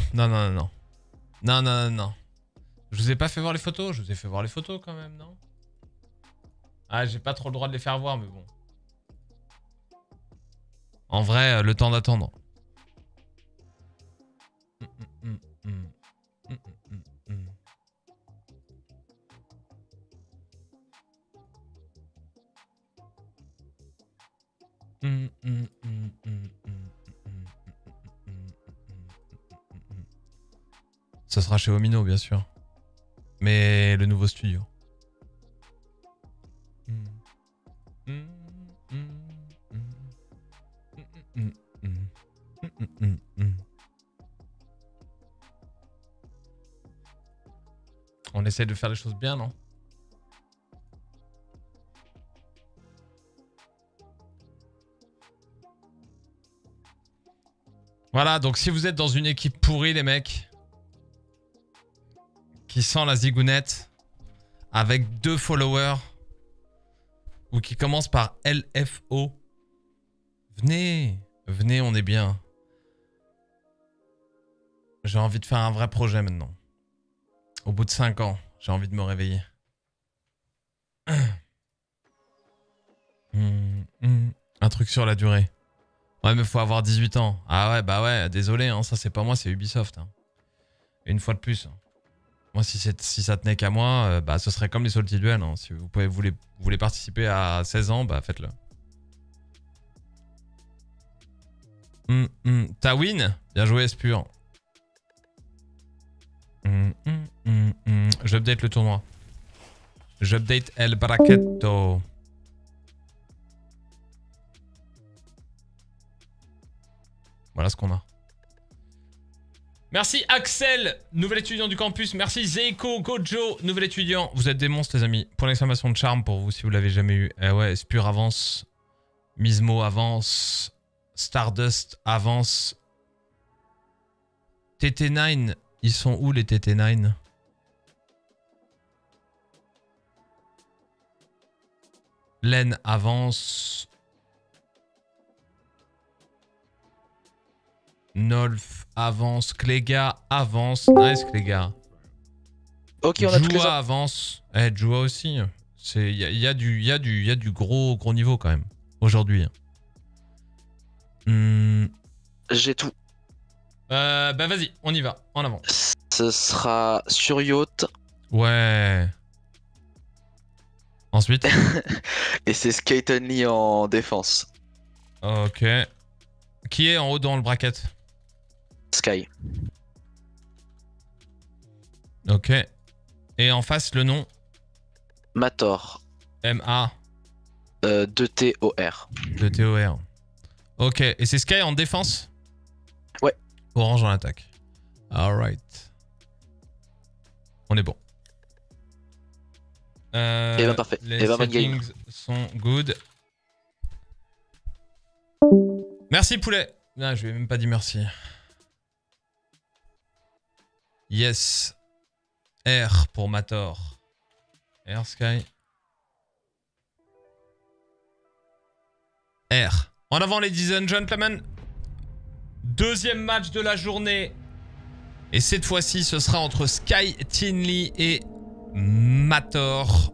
Non. Je vous ai pas fait voir les photos? Je vous ai fait voir les photos quand même, non? Ah, j'ai pas trop le droit de les faire voir, mais bon. En vrai, le temps d'attendre. Ça sera chez Omino, bien sûr. Mais le nouveau studio. On essaie de faire les choses bien, non? Voilà, donc si vous êtes dans une équipe pourrie, les mecs, qui sent la zigounette, avec 2 followers, ou qui commence par LFO, venez, on est bien. J'ai envie de faire un vrai projet maintenant. Au bout de 5 ans, j'ai envie de me réveiller. Un truc sur la durée. Ouais, mais faut avoir 18 ans. Ah ouais, bah ouais, désolé, hein, ça c'est pas moi, c'est Ubisoft. Hein. Une fois de plus. Moi, si ça tenait qu'à moi, bah ce serait comme les Salty Duel. Hein. Si vous voulez participer à 16 ans, bah faites-le. T'as win? Bien joué, Spur. J'update le tournoi. J'update El Bracchetto. Voilà ce qu'on a. Merci Axel, nouvel étudiant du campus. Merci Zeiko, Gojo, nouvel étudiant. Vous êtes des monstres les amis. Point d'exclamation de charme pour vous si vous l'avez jamais eu. Eh ouais, Spur avance. Mismo avance. Stardust avance. TT9, ils sont où les TT9? Len avance. Nolf avance. Cléga avance. Nice Cléga. Ok, on a toutes les Joua avance. Eh, Joua aussi. Il y a du gros niveau quand même. Aujourd'hui. J'ai tout. Bah vas-y, on y va, en avant. Ce sera sur yacht. Ouais. Ensuite. Et c'est Skate Only en défense. Ok. Qui est en haut dans le bracket? Sky. Ok. Et en face, le nom? Mator. M-A. 2-T-O-R. 2-T-O-R. Ok. Et c'est Sky en défense? Ouais. Orange en attaque. Alright. On est bon. Et bah parfait. Les Et bah bonne settings game. sont good. Merci poulet. Ah, je lui ai même pas dit merci. Yes. R pour Mator. R Sky. R. En avant ladies and gentlemen. Deuxième match de la journée. Et cette fois-ci, ce sera entre Sky Tinley et Mator.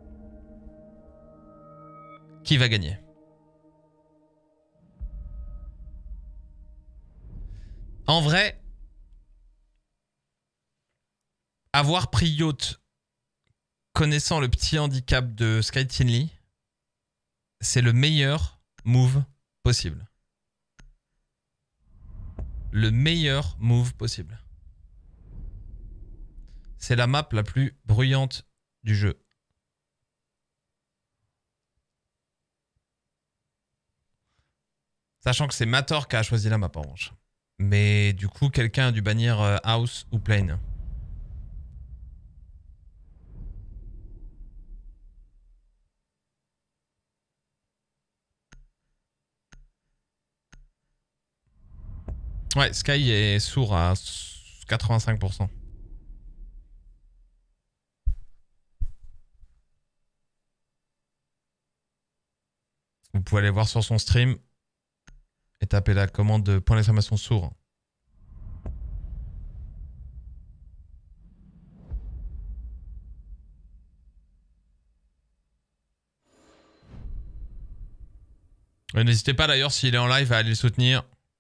Qui va gagner? En vrai, avoir pris yacht, connaissant le petit handicap de Sky Tinley, c'est le meilleur move possible. Le meilleur move possible. C'est la map la plus bruyante du jeu. Sachant que c'est Mator qui a choisi la map en revanche. Mais du coup, quelqu'un a dû bannir House ou Plane. Ouais, Sky est sourd à 85%. Vous pouvez aller voir sur son stream et taper la commande de ! sourd. N'hésitez pas d'ailleurs s'il est en live à aller le soutenir.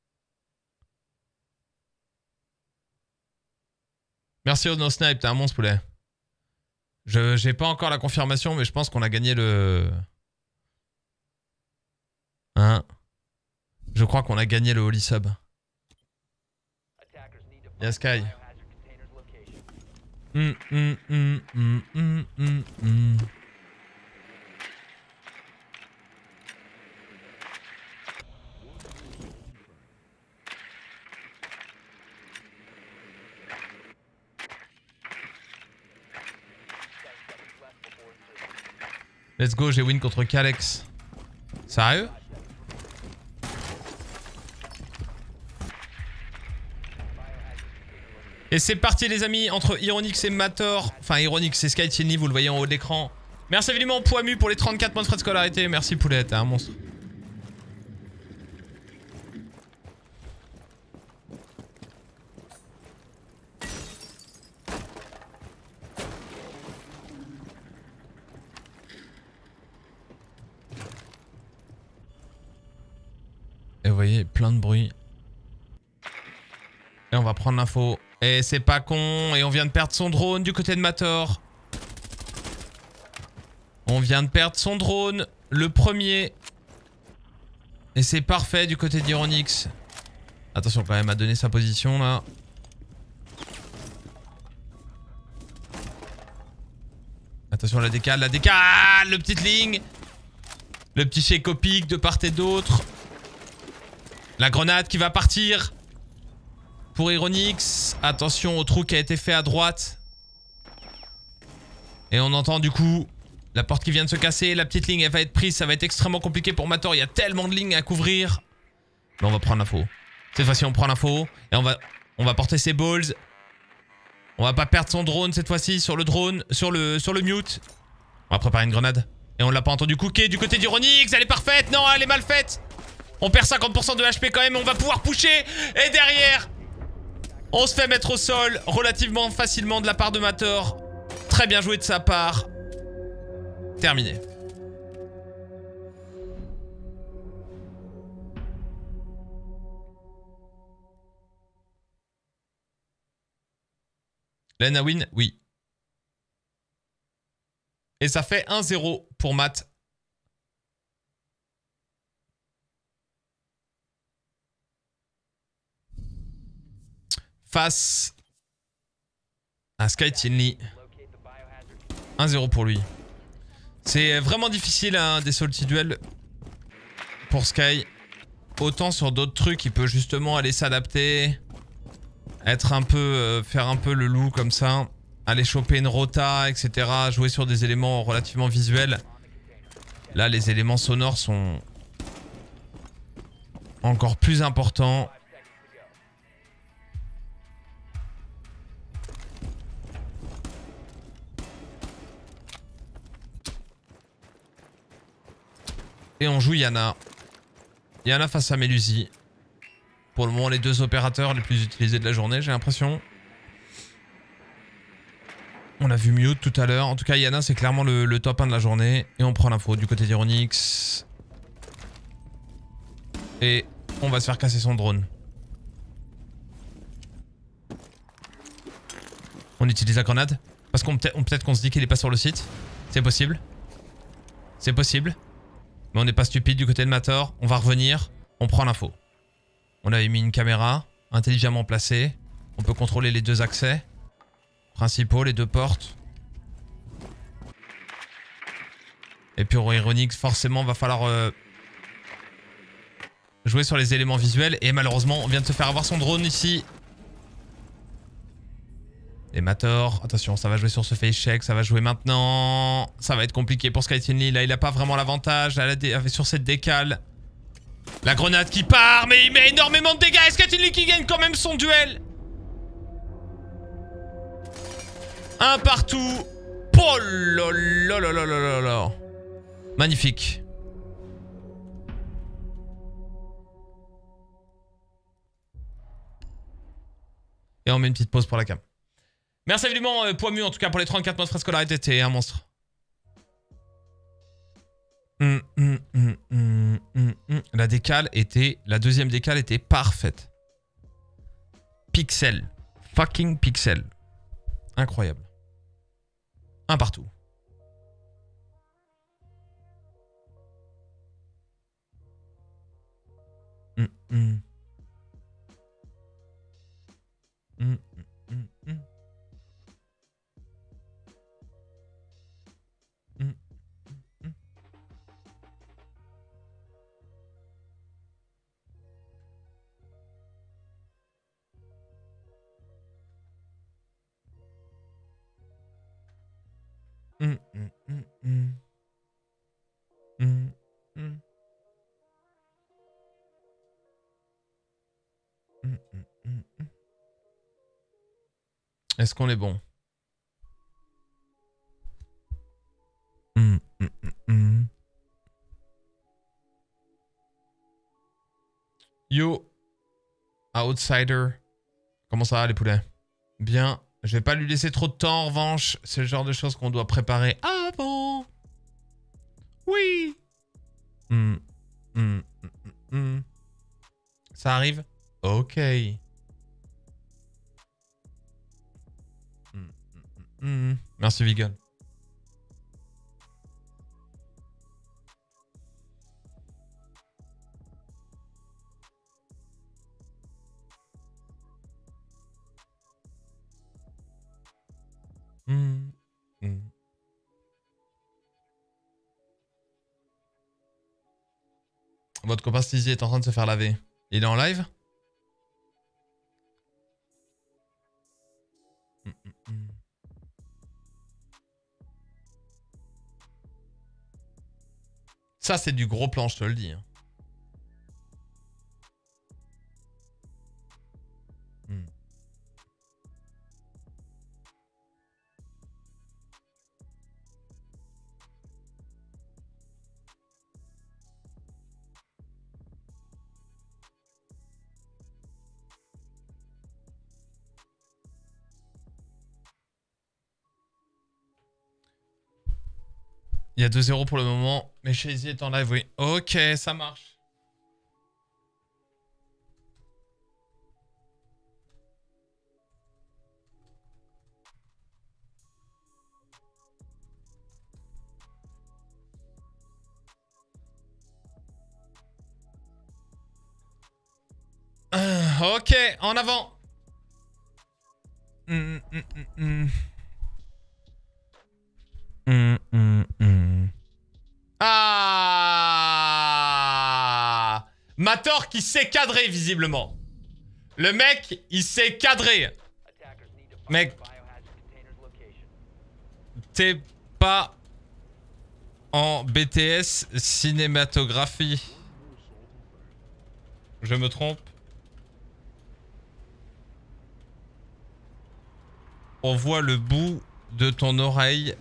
Merci au no snipe, t'es un monstre poulet. J'ai pas encore la confirmation, mais je pense qu'on a gagné le... Hein? Je crois qu'on a gagné le Holy Sub. Y'a Sky. Let's go, j'ai win contre Kalex. Sérieux? Et c'est parti les amis, entre Ironix et Mator. Enfin Ironix et Sky Tinley, vous le voyez en haut de l'écran. Merci évidemment Poimu pour les 34 mois de frais de scolarité. Merci poulet, t'es un monstre. Et vous voyez, plein de bruit. Et on va prendre l'info. Et c'est pas con. Et on vient de perdre son drone du côté de Mator. On vient de perdre son drone. Le premier. Et c'est parfait du côté d'Ironix. Attention quand même à donner sa position là. Attention la décale, le petite ligne. Le petit shake au pic de part et d'autre. La grenade qui va partir pour Ironix. Attention au trou qui a été fait à droite. Et on entend du coup la porte qui vient de se casser. La petite ligne elle va être prise. Ça va être extrêmement compliqué pour Mator. Il y a tellement de lignes à couvrir. Mais on va prendre l'info. Cette fois-ci on prend l'info. Et on va porter ses balls. On va pas perdre son drone cette fois-ci sur le drone. Sur le mute. On va préparer une grenade. Et on l'a pas entendu cooker du côté d'Ironix. Elle est parfaite. Non, elle est mal faite. On perd 50% de HP quand même, on va pouvoir pusher. Et derrière, on se fait mettre au sol relativement facilement de la part de Mator. Très bien joué de sa part. Terminé. Len a win? Oui. Et ça fait 1-0 pour Matt. Face à Sky Tinley. 1-0 pour lui. C'est vraiment difficile hein, des salty duels pour Sky. Autant sur d'autres trucs, il peut justement aller s'adapter. Être un peu... faire un peu le loup comme ça. Aller choper une rota, etc. Jouer sur des éléments relativement visuels. Là, les éléments sonores sont encore plus importants. Et on joue Yana. Yana face à Melusi. Pour le moment, les deux opérateurs les plus utilisés de la journée, j'ai l'impression. On a vu Mute tout à l'heure. En tout cas, Yana, c'est clairement le top 1 de la journée. Et on prend l'info du côté d'Ironix. Et on va se faire casser son drone. On utilise la grenade. Parce qu'on peut-être qu'on se dit qu'il est pas sur le site. C'est possible. C'est possible. Mais on n'est pas stupide du côté de Mator. On va revenir. On prend l'info. On avait mis une caméra intelligemment placée. On peut contrôler les deux accès principaux, les deux portes. Et puis pour Ironix, forcément, va falloir jouer sur les éléments visuels. Et malheureusement, on vient de se faire avoir son drone ici. Et Mator, attention, ça va jouer sur ce face check, ça va jouer maintenant. Ça va être compliqué pour Sky Tinley. Là, il a pas vraiment l'avantage sur cette décale. La grenade qui part, mais il met énormément de dégâts. Et Sky Tinley qui gagne quand même son duel. Un partout. Oh là là là là là là. Magnifique. Et on met une petite pause pour la cam. Merci évidemment Poimu en tout cas pour les 34 mois de scolarité, t'es un monstre. La décale était... La deuxième décale était parfaite. Pixel. Fucking pixel. Incroyable. Un partout. Est-ce qu'on est bon? Yo, outsider. Comment ça va les poulets? Bien. Je vais pas lui laisser trop de temps en revanche. C'est le genre de choses qu'on doit préparer avant. Oui. Ça arrive? Ok. Merci Vegan. Votre copain Stizy est en train de se faire laver. Il est en live? Ça, c'est du gros plan, je te le dis. Il y a 2-0 pour le moment, mais Shazy est en live, oui. Ok, ça marche. Ok, en avant. Ah, Mator qui sait cadrer visiblement. Le mec, il sait cadrer. Mec, t'es pas en BTS cinématographie. Je me trompe. On voit le bout de ton oreille.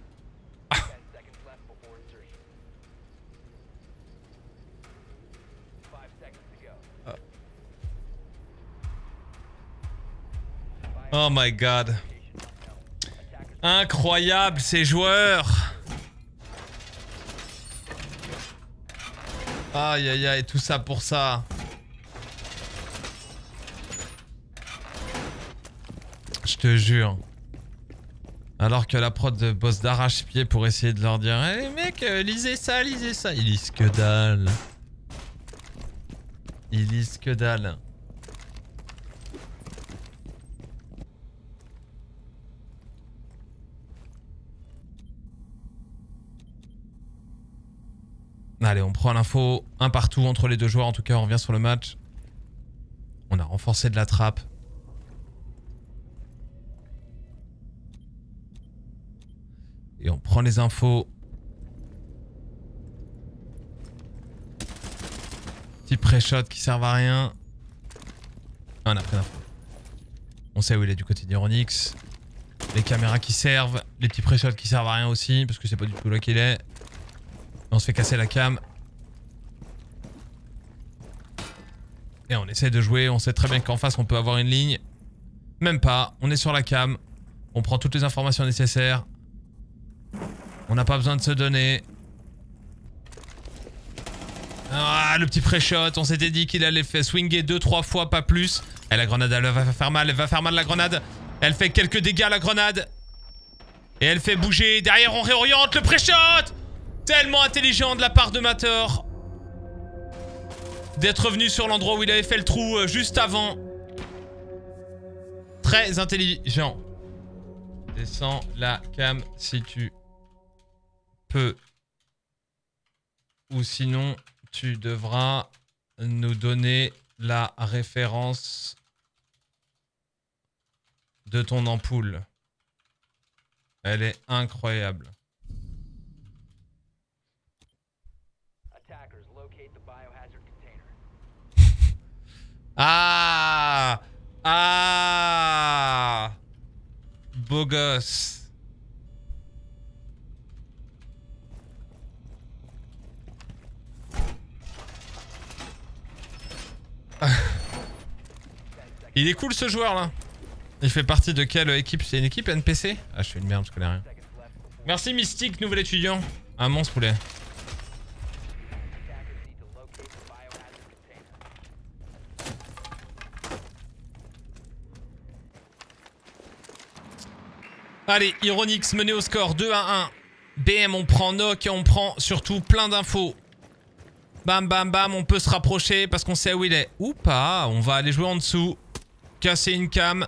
Oh my god. Incroyable ces joueurs. Aïe aïe aïe, tout ça pour ça. Je te jure. Alors que la prod bosse d'arrache-pied pour essayer de leur dire « Hey mec, lisez ça, lisez ça !» Ils lisent que dalle. Ils lisent que dalle. Allez, on prend l'info un partout entre les deux joueurs. En tout cas, on revient sur le match. On a renforcé de la trappe. Et on prend les infos. Petit pré-shot qui servent à rien. Ah, on a pris l'info. On sait où il est du côté d'Ironix. Les caméras qui servent. Les petits pré-shots qui servent à rien aussi. Parce que c'est pas du tout là qu'il est. On se fait casser la cam. Et on essaie de jouer. On sait très bien qu'en face on peut avoir une ligne. Même pas. On est sur la cam. On prend toutes les informations nécessaires. On n'a pas besoin de se donner. Ah, le petit pré-shot. On s'était dit qu'il allait faire swinger 2-3 fois, pas plus. Et la grenade, elle va faire mal. Elle va faire mal la grenade. Elle fait quelques dégâts la grenade. Et elle fait bouger. Derrière, on réoriente le pré-shot. Tellement intelligent de la part de Mator. D'être revenu sur l'endroit où il avait fait le trou juste avant. Très intelligent. Descends la cam si tu peux. Ou sinon, tu devras nous donner la référence de ton ampoule. Elle est incroyable. Ah! Ah! Beau gosse. Il est cool ce joueur là. Il fait partie de quelle équipe? C'est une équipe NPC? Ah, je suis une merde, je connais rien. Merci Mystique, nouvel étudiant. Un monstre poulet. Allez, Ironix mené au score 2-1. BM, on prend knock et on prend surtout plein d'infos. Bam bam bam, on peut se rapprocher parce qu'on sait où il est. Ou pas, on va aller jouer en dessous. Casser une cam.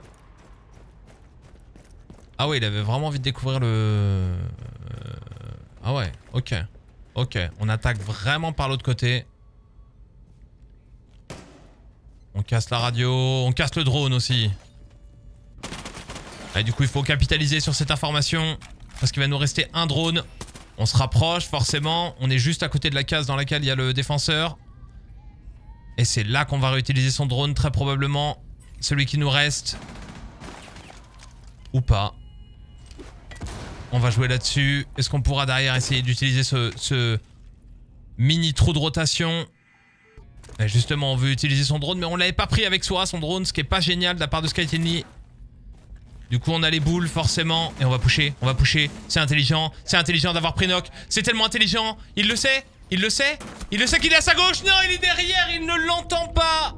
Ah ouais, il avait vraiment envie de découvrir le... Ah ouais, ok. Ok, on attaque vraiment par l'autre côté. On casse la radio, on casse le drone aussi. Et du coup, il faut capitaliser sur cette information. Parce qu'il va nous rester un drone. On se rapproche, forcément. On est juste à côté de la case dans laquelle il y a le défenseur. Et c'est là qu'on va réutiliser son drone, très probablement. Celui qui nous reste. Ou pas. On va jouer là-dessus. Est-ce qu'on pourra derrière essayer d'utiliser ce mini trou de rotation? Et justement, on veut utiliser son drone, mais on l'avait pas pris avec soi, son drone, ce qui est pas génial de la part de SkyTenny. Du coup, on a les boules, forcément. Et on va pusher, on va pusher. C'est intelligent d'avoir pris knock. C'est tellement intelligent. Il le sait, il le sait. Il le sait qu'il est à sa gauche. Non, il est derrière, il ne l'entend pas.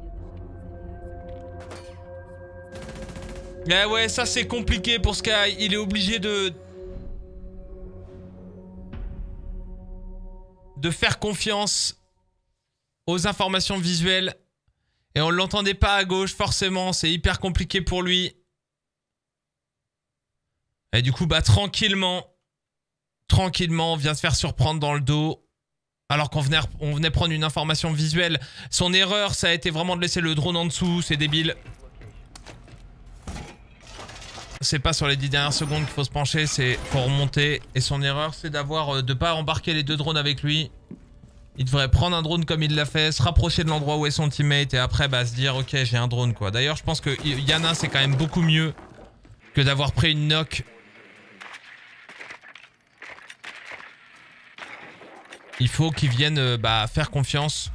Eh ouais, ça c'est compliqué pour Sky. Il est obligé de faire confiance aux informations visuelles Et on l'entendait pas à gauche, forcément. C'est hyper compliqué pour lui. Et du coup, bah, tranquillement, on vient se faire surprendre dans le dos. Alors qu'on venait prendre une information visuelle. Son erreur, ça a été vraiment de laisser le drone en dessous. C'est débile. C'est pas sur les 10 dernières secondes qu'il faut se pencher, c'est pour remonter. Et son erreur, c'est de pas embarquer les deux drones avec lui. Il devrait prendre un drone comme il l'a fait, se rapprocher de l'endroit où est son teammate et après bah, se dire ok, j'ai un drone quoi. D'ailleurs, je pense que Yana, c'est quand même beaucoup mieux que d'avoir pris une knock. Il faut qu'ils viennent faire confiance.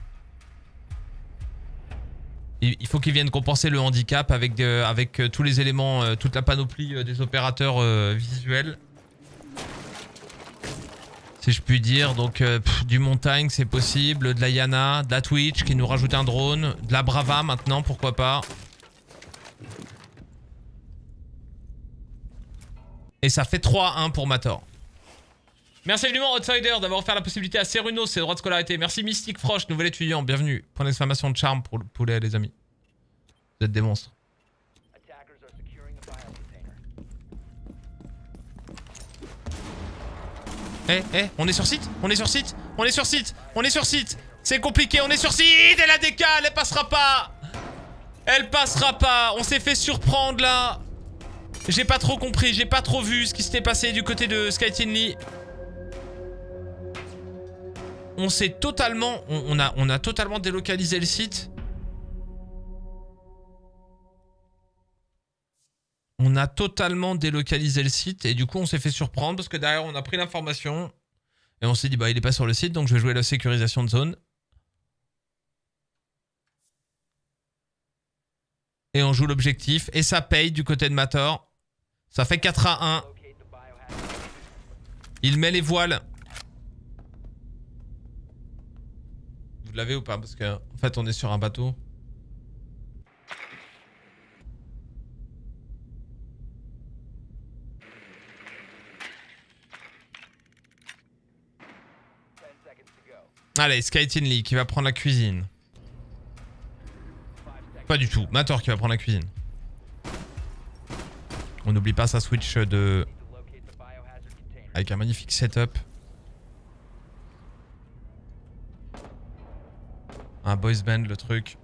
Il faut qu'ils viennent compenser le handicap avec tous les éléments, toute la panoplie des opérateurs visuels. Si je puis dire. Donc du montagne c'est possible, de la Yana, de la Twitch qui nous rajoute un drone, de la Brava maintenant, pourquoi pas. Et ça fait 3-1 pour Mator. Merci évidemment Outsider d'avoir offert la possibilité à Ceruno ses droits de scolarité. Merci Mystic Frost, nouvel étudiant, bienvenue. Point d'exclamation de charme pour le poulet les amis. Vous êtes des monstres. On est sur site. C'est compliqué, on est sur site et la décale, elle passera pas. On s'est fait surprendre là. J'ai pas trop compris, j'ai pas trop vu ce qui s'était passé du côté de SkyTeam. On s'est totalement... On a totalement délocalisé le site. On a totalement délocalisé le site et du coup on s'est fait surprendre parce que derrière on a pris l'information et on s'est dit bah il est pas sur le site donc je vais jouer la sécurisation de zone. Et on joue l'objectif et ça paye du côté de Mator. Ça fait 4-1. Il met les voiles. Vous l'avez ou pas? Parce que en fait on est sur un bateau. Allez, SkyTeam qui va prendre la cuisine. Pas du tout, Mator qui va prendre la cuisine. On n'oublie pas sa switch de... Avec un magnifique setup. Un boys band le truc.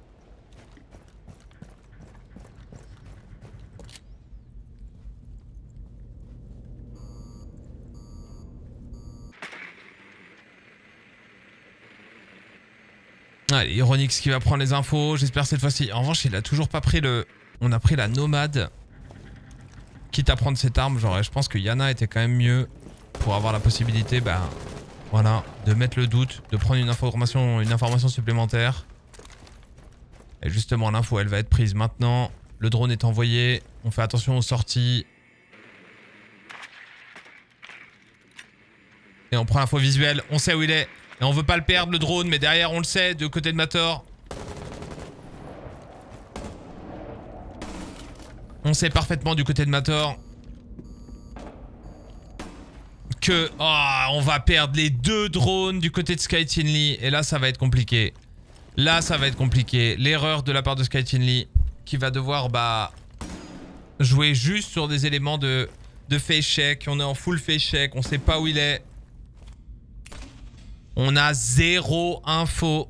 Allez, Ironix qui va prendre les infos, j'espère cette fois-ci. En revanche, il a toujours pas pris le... On a pris la nomade. Quitte à prendre cette arme, genre je pense que Yana était quand même mieux pour avoir la possibilité, bah voilà, de mettre le doute, de prendre une information supplémentaire. Et justement, l'info, elle va être prise maintenant. Le drone est envoyé, on fait attention aux sorties. Et on prend l'info visuelle, on sait où il est. Et on veut pas le perdre le drone, mais derrière on le sait, de côté de Mator. On sait parfaitement du côté de Mator que on va perdre les deux drones du côté de SkyTeam. Et là ça va être compliqué. L'erreur de la part de SkyTeam qui va devoir jouer juste sur des éléments de face check. On est en full face check, on sait pas où il est. On a zéro info.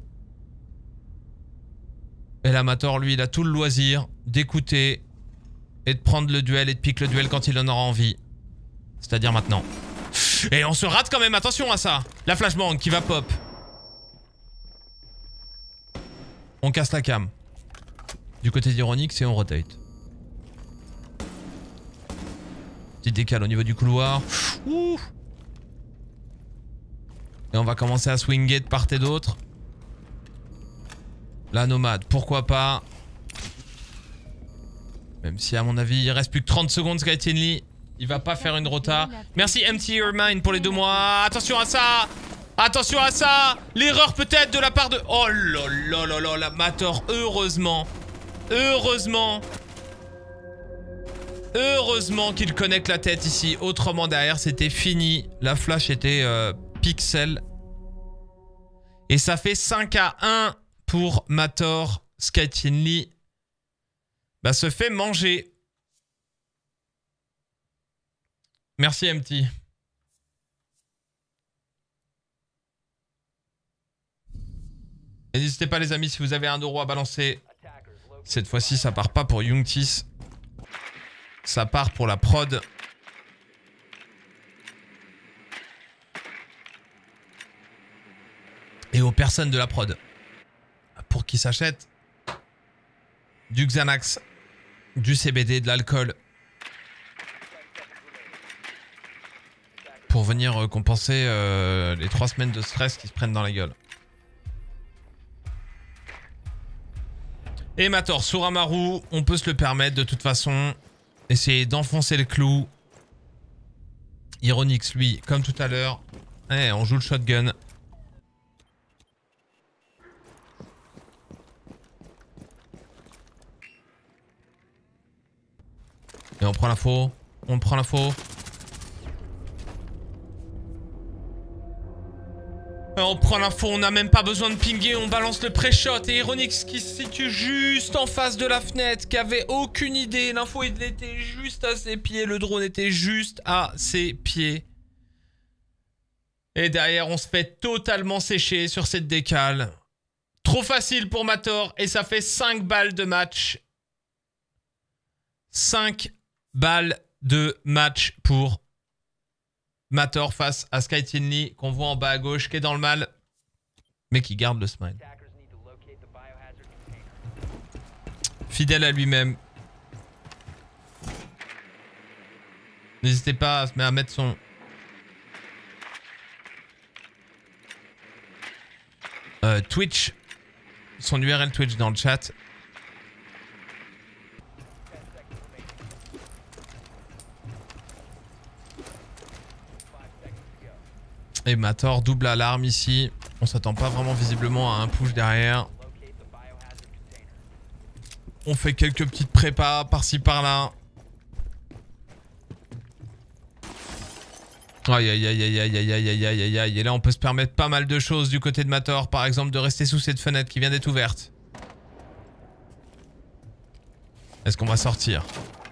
Et l'amateur, lui, il a tout le loisir d'écouter et de prendre le duel et de piquer le duel quand il en aura envie. C'est-à-dire maintenant. Et on se rate quand même, attention à ça. La flashbang qui va pop. On casse la cam. Du côté d'Ironix et on rotate. Petit décale au niveau du couloir. Ouh. Et on va commencer à swinger de part et d'autre. La nomade, pourquoi pas. Même si à mon avis il reste plus que 30 secondes SkyTeam. Il va pas faire une rota. Merci Empty Your Mind pour les 2 mois. Attention à ça. Attention à ça. L'erreur peut-être de la part de... Oh là là là là, la Mator, heureusement. Heureusement qu'il connecte la tête ici. Autrement derrière c'était fini. La flash était... Pixel. Et ça fait 5-1 pour Mator. Sky Lee se fait manger. Merci MT. Et n'hésitez pas les amis, si vous avez 1 euro à balancer. Cette fois-ci, ça part pas pour Youngtis. Ça part pour la prod. Et aux personnes de la prod. Pour qui s'achètent du Xanax, du CBD, de l'alcool. Pour venir compenser les 3 semaines de stress qui se prennent dans la gueule. Et Mator, Suramaru, on peut se le permettre de toute façon. Essayer d'enfoncer le clou. Ironix, lui, comme tout à l'heure. On joue le shotgun. Et on prend l'info. On prend l'info. On prend l'info, on n'a même pas besoin de pinguer, on balance le pré-shot. Et Ironix qui se situe juste en face de la fenêtre, qui avait aucune idée. L'info, il était juste à ses pieds. Le drone était juste à ses pieds. Et derrière, on se fait totalement sécher sur cette décale. Trop facile pour Mator. Et ça fait 5 balles de match. 5 balles de match pour Mator face à Sky Lee, qu'on voit en bas à gauche, qui est dans le mal, mais qui garde le smile. Fidèle à lui-même. N'hésitez pas à mettre son... Twitch. Son URL Twitch dans le chat. Et Mator, double alarme ici. On s'attend pas vraiment visiblement à un push derrière. On fait quelques petites prépas par-ci par-là. Aïe aïe aïe aïe aïe aïe aïe aïe aïe aïe. Et là on peut se permettre pas mal de choses du côté de Mator. Par exemple de rester sous cette fenêtre qui vient d'être ouverte. Est-ce qu'on va sortir ?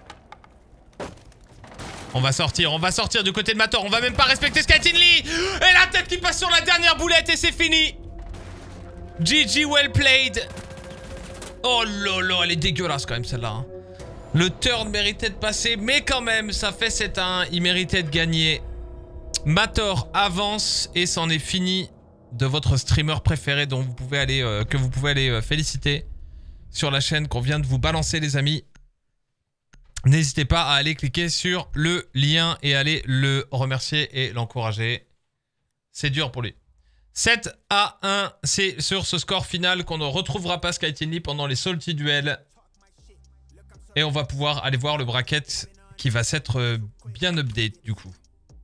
On va sortir du côté de Mator. On va même pas respecter Sky Lee. Et la tête qui passe sur la dernière boulette et c'est fini. GG, well played. Oh lolo, elle est dégueulasse quand même celle-là. Hein. Le turn méritait de passer, mais quand même, ça fait 7-1. Il méritait de gagner. Mator avance et c'en est fini de votre streamer préféré dont vous pouvez aller, que vous pouvez aller féliciter sur la chaîne qu'on vient de vous balancer les amis. N'hésitez pas à aller cliquer sur le lien et aller le remercier et l'encourager. C'est dur pour lui. 7-1, c'est sur ce score final qu'on ne retrouvera pas Sky Lee pendant les Salty Duels. Et on va pouvoir aller voir le bracket qui va s'être bien update du coup.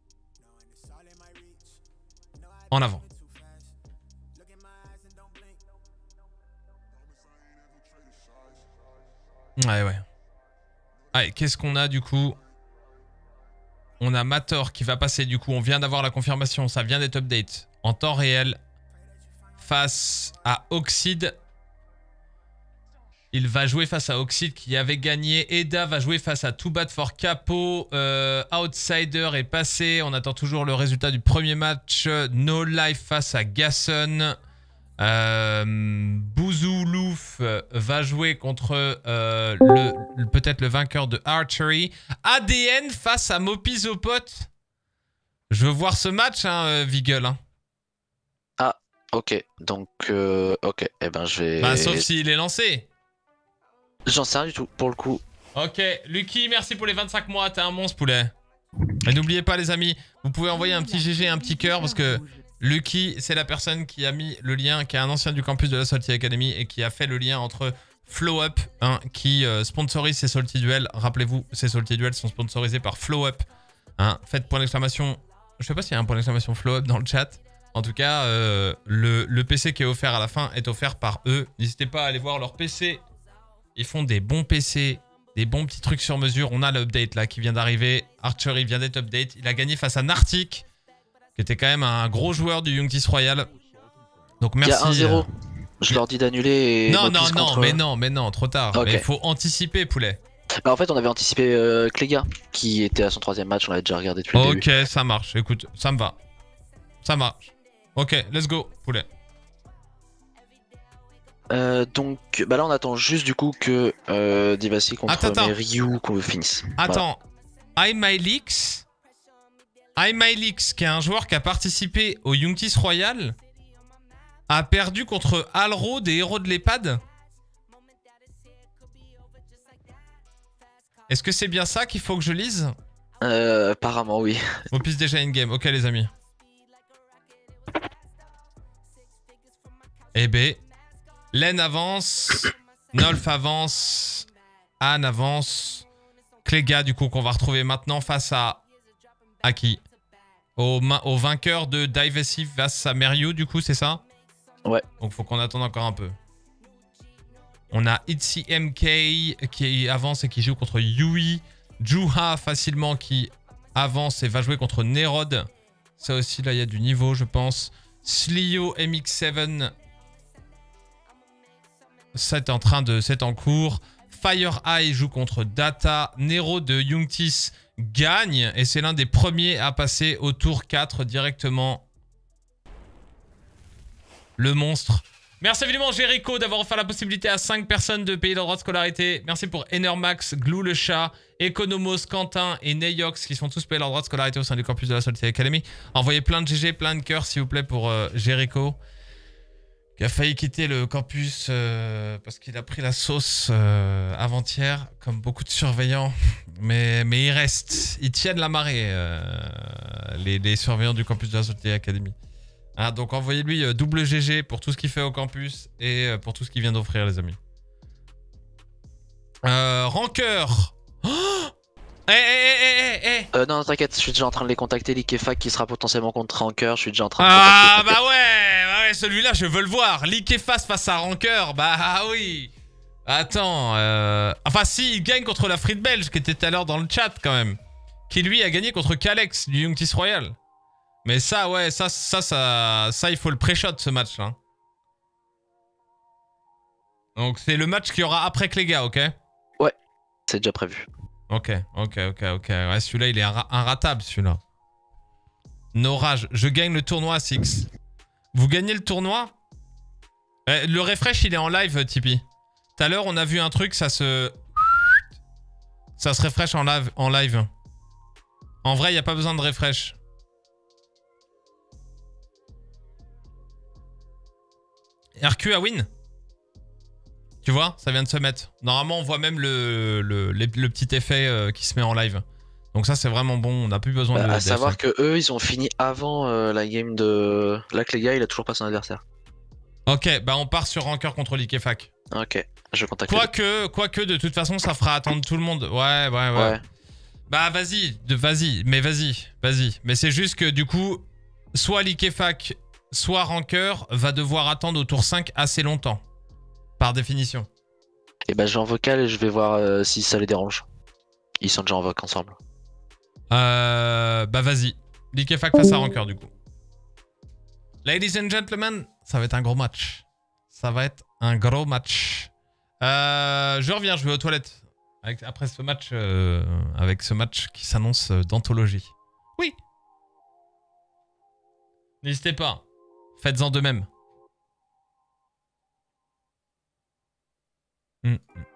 En avant. Ouais. Allez, qu'est-ce qu'on a du coup? On a Mator qui va passer du coup. On vient d'avoir la confirmation. Ça vient d'être update en temps réel. Face à Oxide. Il va jouer face à Oxide qui avait gagné. Eda va jouer face à Too Bad for Capo. Outsider est passé. On attend toujours le résultat du premier match. No Life face à Gasson. Bouzoulouf va jouer contre peut-être le vainqueur de Archery. ADN face à Mopizopot. Je veux voir ce match, hein, Vigel. Hein. Ah, ok. Donc, ok. Eh ben, je vais... Bah, sauf s'il est lancé. J'en sais rien du tout, pour le coup. Ok. Lucky, merci pour les 25 mois. T'es un monstre, poulet. Et n'oubliez pas, les amis, vous pouvez envoyer un petit GG, un petit cœur, parce que Lucky, c'est la personne qui a mis le lien, qui est un ancien du campus de la Salty Academy et qui a fait le lien entre Flow Up, hein, qui sponsorise ces Salty Duels. Rappelez-vous, ces Salty Duels sont sponsorisés par Flow Up. Hein. Faites point d'exclamation. Je sais pas s'il y a un point d'exclamation Flow Up dans le chat. En tout cas, le PC qui est offert à la fin est offert par eux. N'hésitez pas à aller voir leur PC. Ils font des bons PC, des bons petits trucs sur mesure. On a l'update là qui vient d'arriver. Archery vient d'être update. Il a gagné face à Nartic, qui était quand même un gros joueur du Youngtis Royal. Donc merci. Il y a 1-0. Je leur dis d'annuler et... Non, Mopis non, contre... mais non, trop tard. Ok. Mais il faut anticiper, poulet. Bah, en fait, on avait anticipé Klega, qui était à son 3ème match, on l'avait déjà regardé depuis le début. Ok, ça marche. Écoute, ça me va. Ça marche. Ok, let's go, poulet. Donc, bah là, on attend juste du coup que Divasi contre Attends. Ryu qu'on finisse. Attends, iMylix, qui est un joueur qui a participé au Youngtis Royal, a perdu contre Alro des Héros de l'EHPAD. Est-ce que c'est bien ça qu'il faut que je lise? Apparemment, oui. Mopis déjà in-game. Ok, les amis. Eh ben, Len avance, Nolf avance, Anne avance, Klega, du coup, qu'on va retrouver maintenant face à qui? Au vainqueur de Divesive face à Meryu, du coup, c'est ça? Ouais. Donc, faut qu'on attende encore un peu. On a Itzy MK qui avance et qui joue contre Yui. Juha facilement qui avance et va jouer contre Nerod. Ça aussi, là, il y a du niveau, je pense. Slio MX7. C'est en cours. Fire Eye joue contre Data. Nero de Youngtis gagne. Et c'est l'un des premiers à passer au tour 4 directement. Le monstre. Merci évidemment Jericho d'avoir offert la possibilité à 5 personnes de payer leur droit de scolarité. Merci pour Enermax, Glou le chat, Economos, Quentin et Neyox qui sont tous payés leur droit de scolarité au sein du campus de la Solitude Academy. Envoyez plein de GG, plein de cœurs s'il vous plaît pour Jericho qui a failli quitter le campus parce qu'il a pris la sauce avant-hier comme beaucoup de surveillants. Mais il reste, ils tiennent la marée les surveillants du campus de la Solitude Academy. Ah, donc envoyez-lui double GG pour tout ce qu'il fait au campus et pour tout ce qu'il vient d'offrir, les amis. Rancœur. Oh non, t'inquiète, je suis déjà en train de les contacter. Liquefac qui sera potentiellement contre Rancœur. Je suis déjà en train de Ah, bah ouais, celui-là, je veux le voir. Liquefac face à Rancœur. Bah oui. Attends. Enfin, si, il gagne contre la Frite Belge qui était tout à l'heure dans le chat quand même. Qui lui a gagné contre Kalex du Youngtis Royal. Mais ça, ouais, ça, il faut le pré-shot, ce match-là. Donc, c'est le match qu'il y aura après Klega, ok? Ouais, c'est déjà prévu. Ok. Ouais, celui-là, il est inratable, celui-là. No rage. Je gagne le tournoi, Six. Vous gagnez le tournoi? Le refresh, il est en live, Tipeee. Tout à l'heure, on a vu un truc, ça se refresh en live. En vrai, il n'y a pas besoin de refresh. RQ à win. Tu vois, ça vient de se mettre. Normalement, on voit même le petit effet qui se met en live. Donc ça, c'est vraiment bon. On n'a plus besoin de... À savoir que eux, ils ont fini avant la game de... Là, Klega, il a toujours pas son adversaire. Ok, bah on part sur Rancœur contre Liquefac. Ok, je contacte. Quoique, de toute façon, ça fera attendre tout le monde. Ouais. Bah vas-y. Mais c'est juste que du coup, soit Liquefac... soit Rancœur va devoir attendre au tour 5 assez longtemps. Par définition. Et bah je vais en vocal et je vais voir si ça les dérange. Ils sont déjà en voc ensemble. Bah vas-y. Liquefac face à Rancœur du coup. Ladies and gentlemen, ça va être un gros match. Je reviens, je vais aux toilettes. Après ce match, avec ce match qui s'annonce d'anthologie. Oui. N'hésitez pas. Faites-en de même.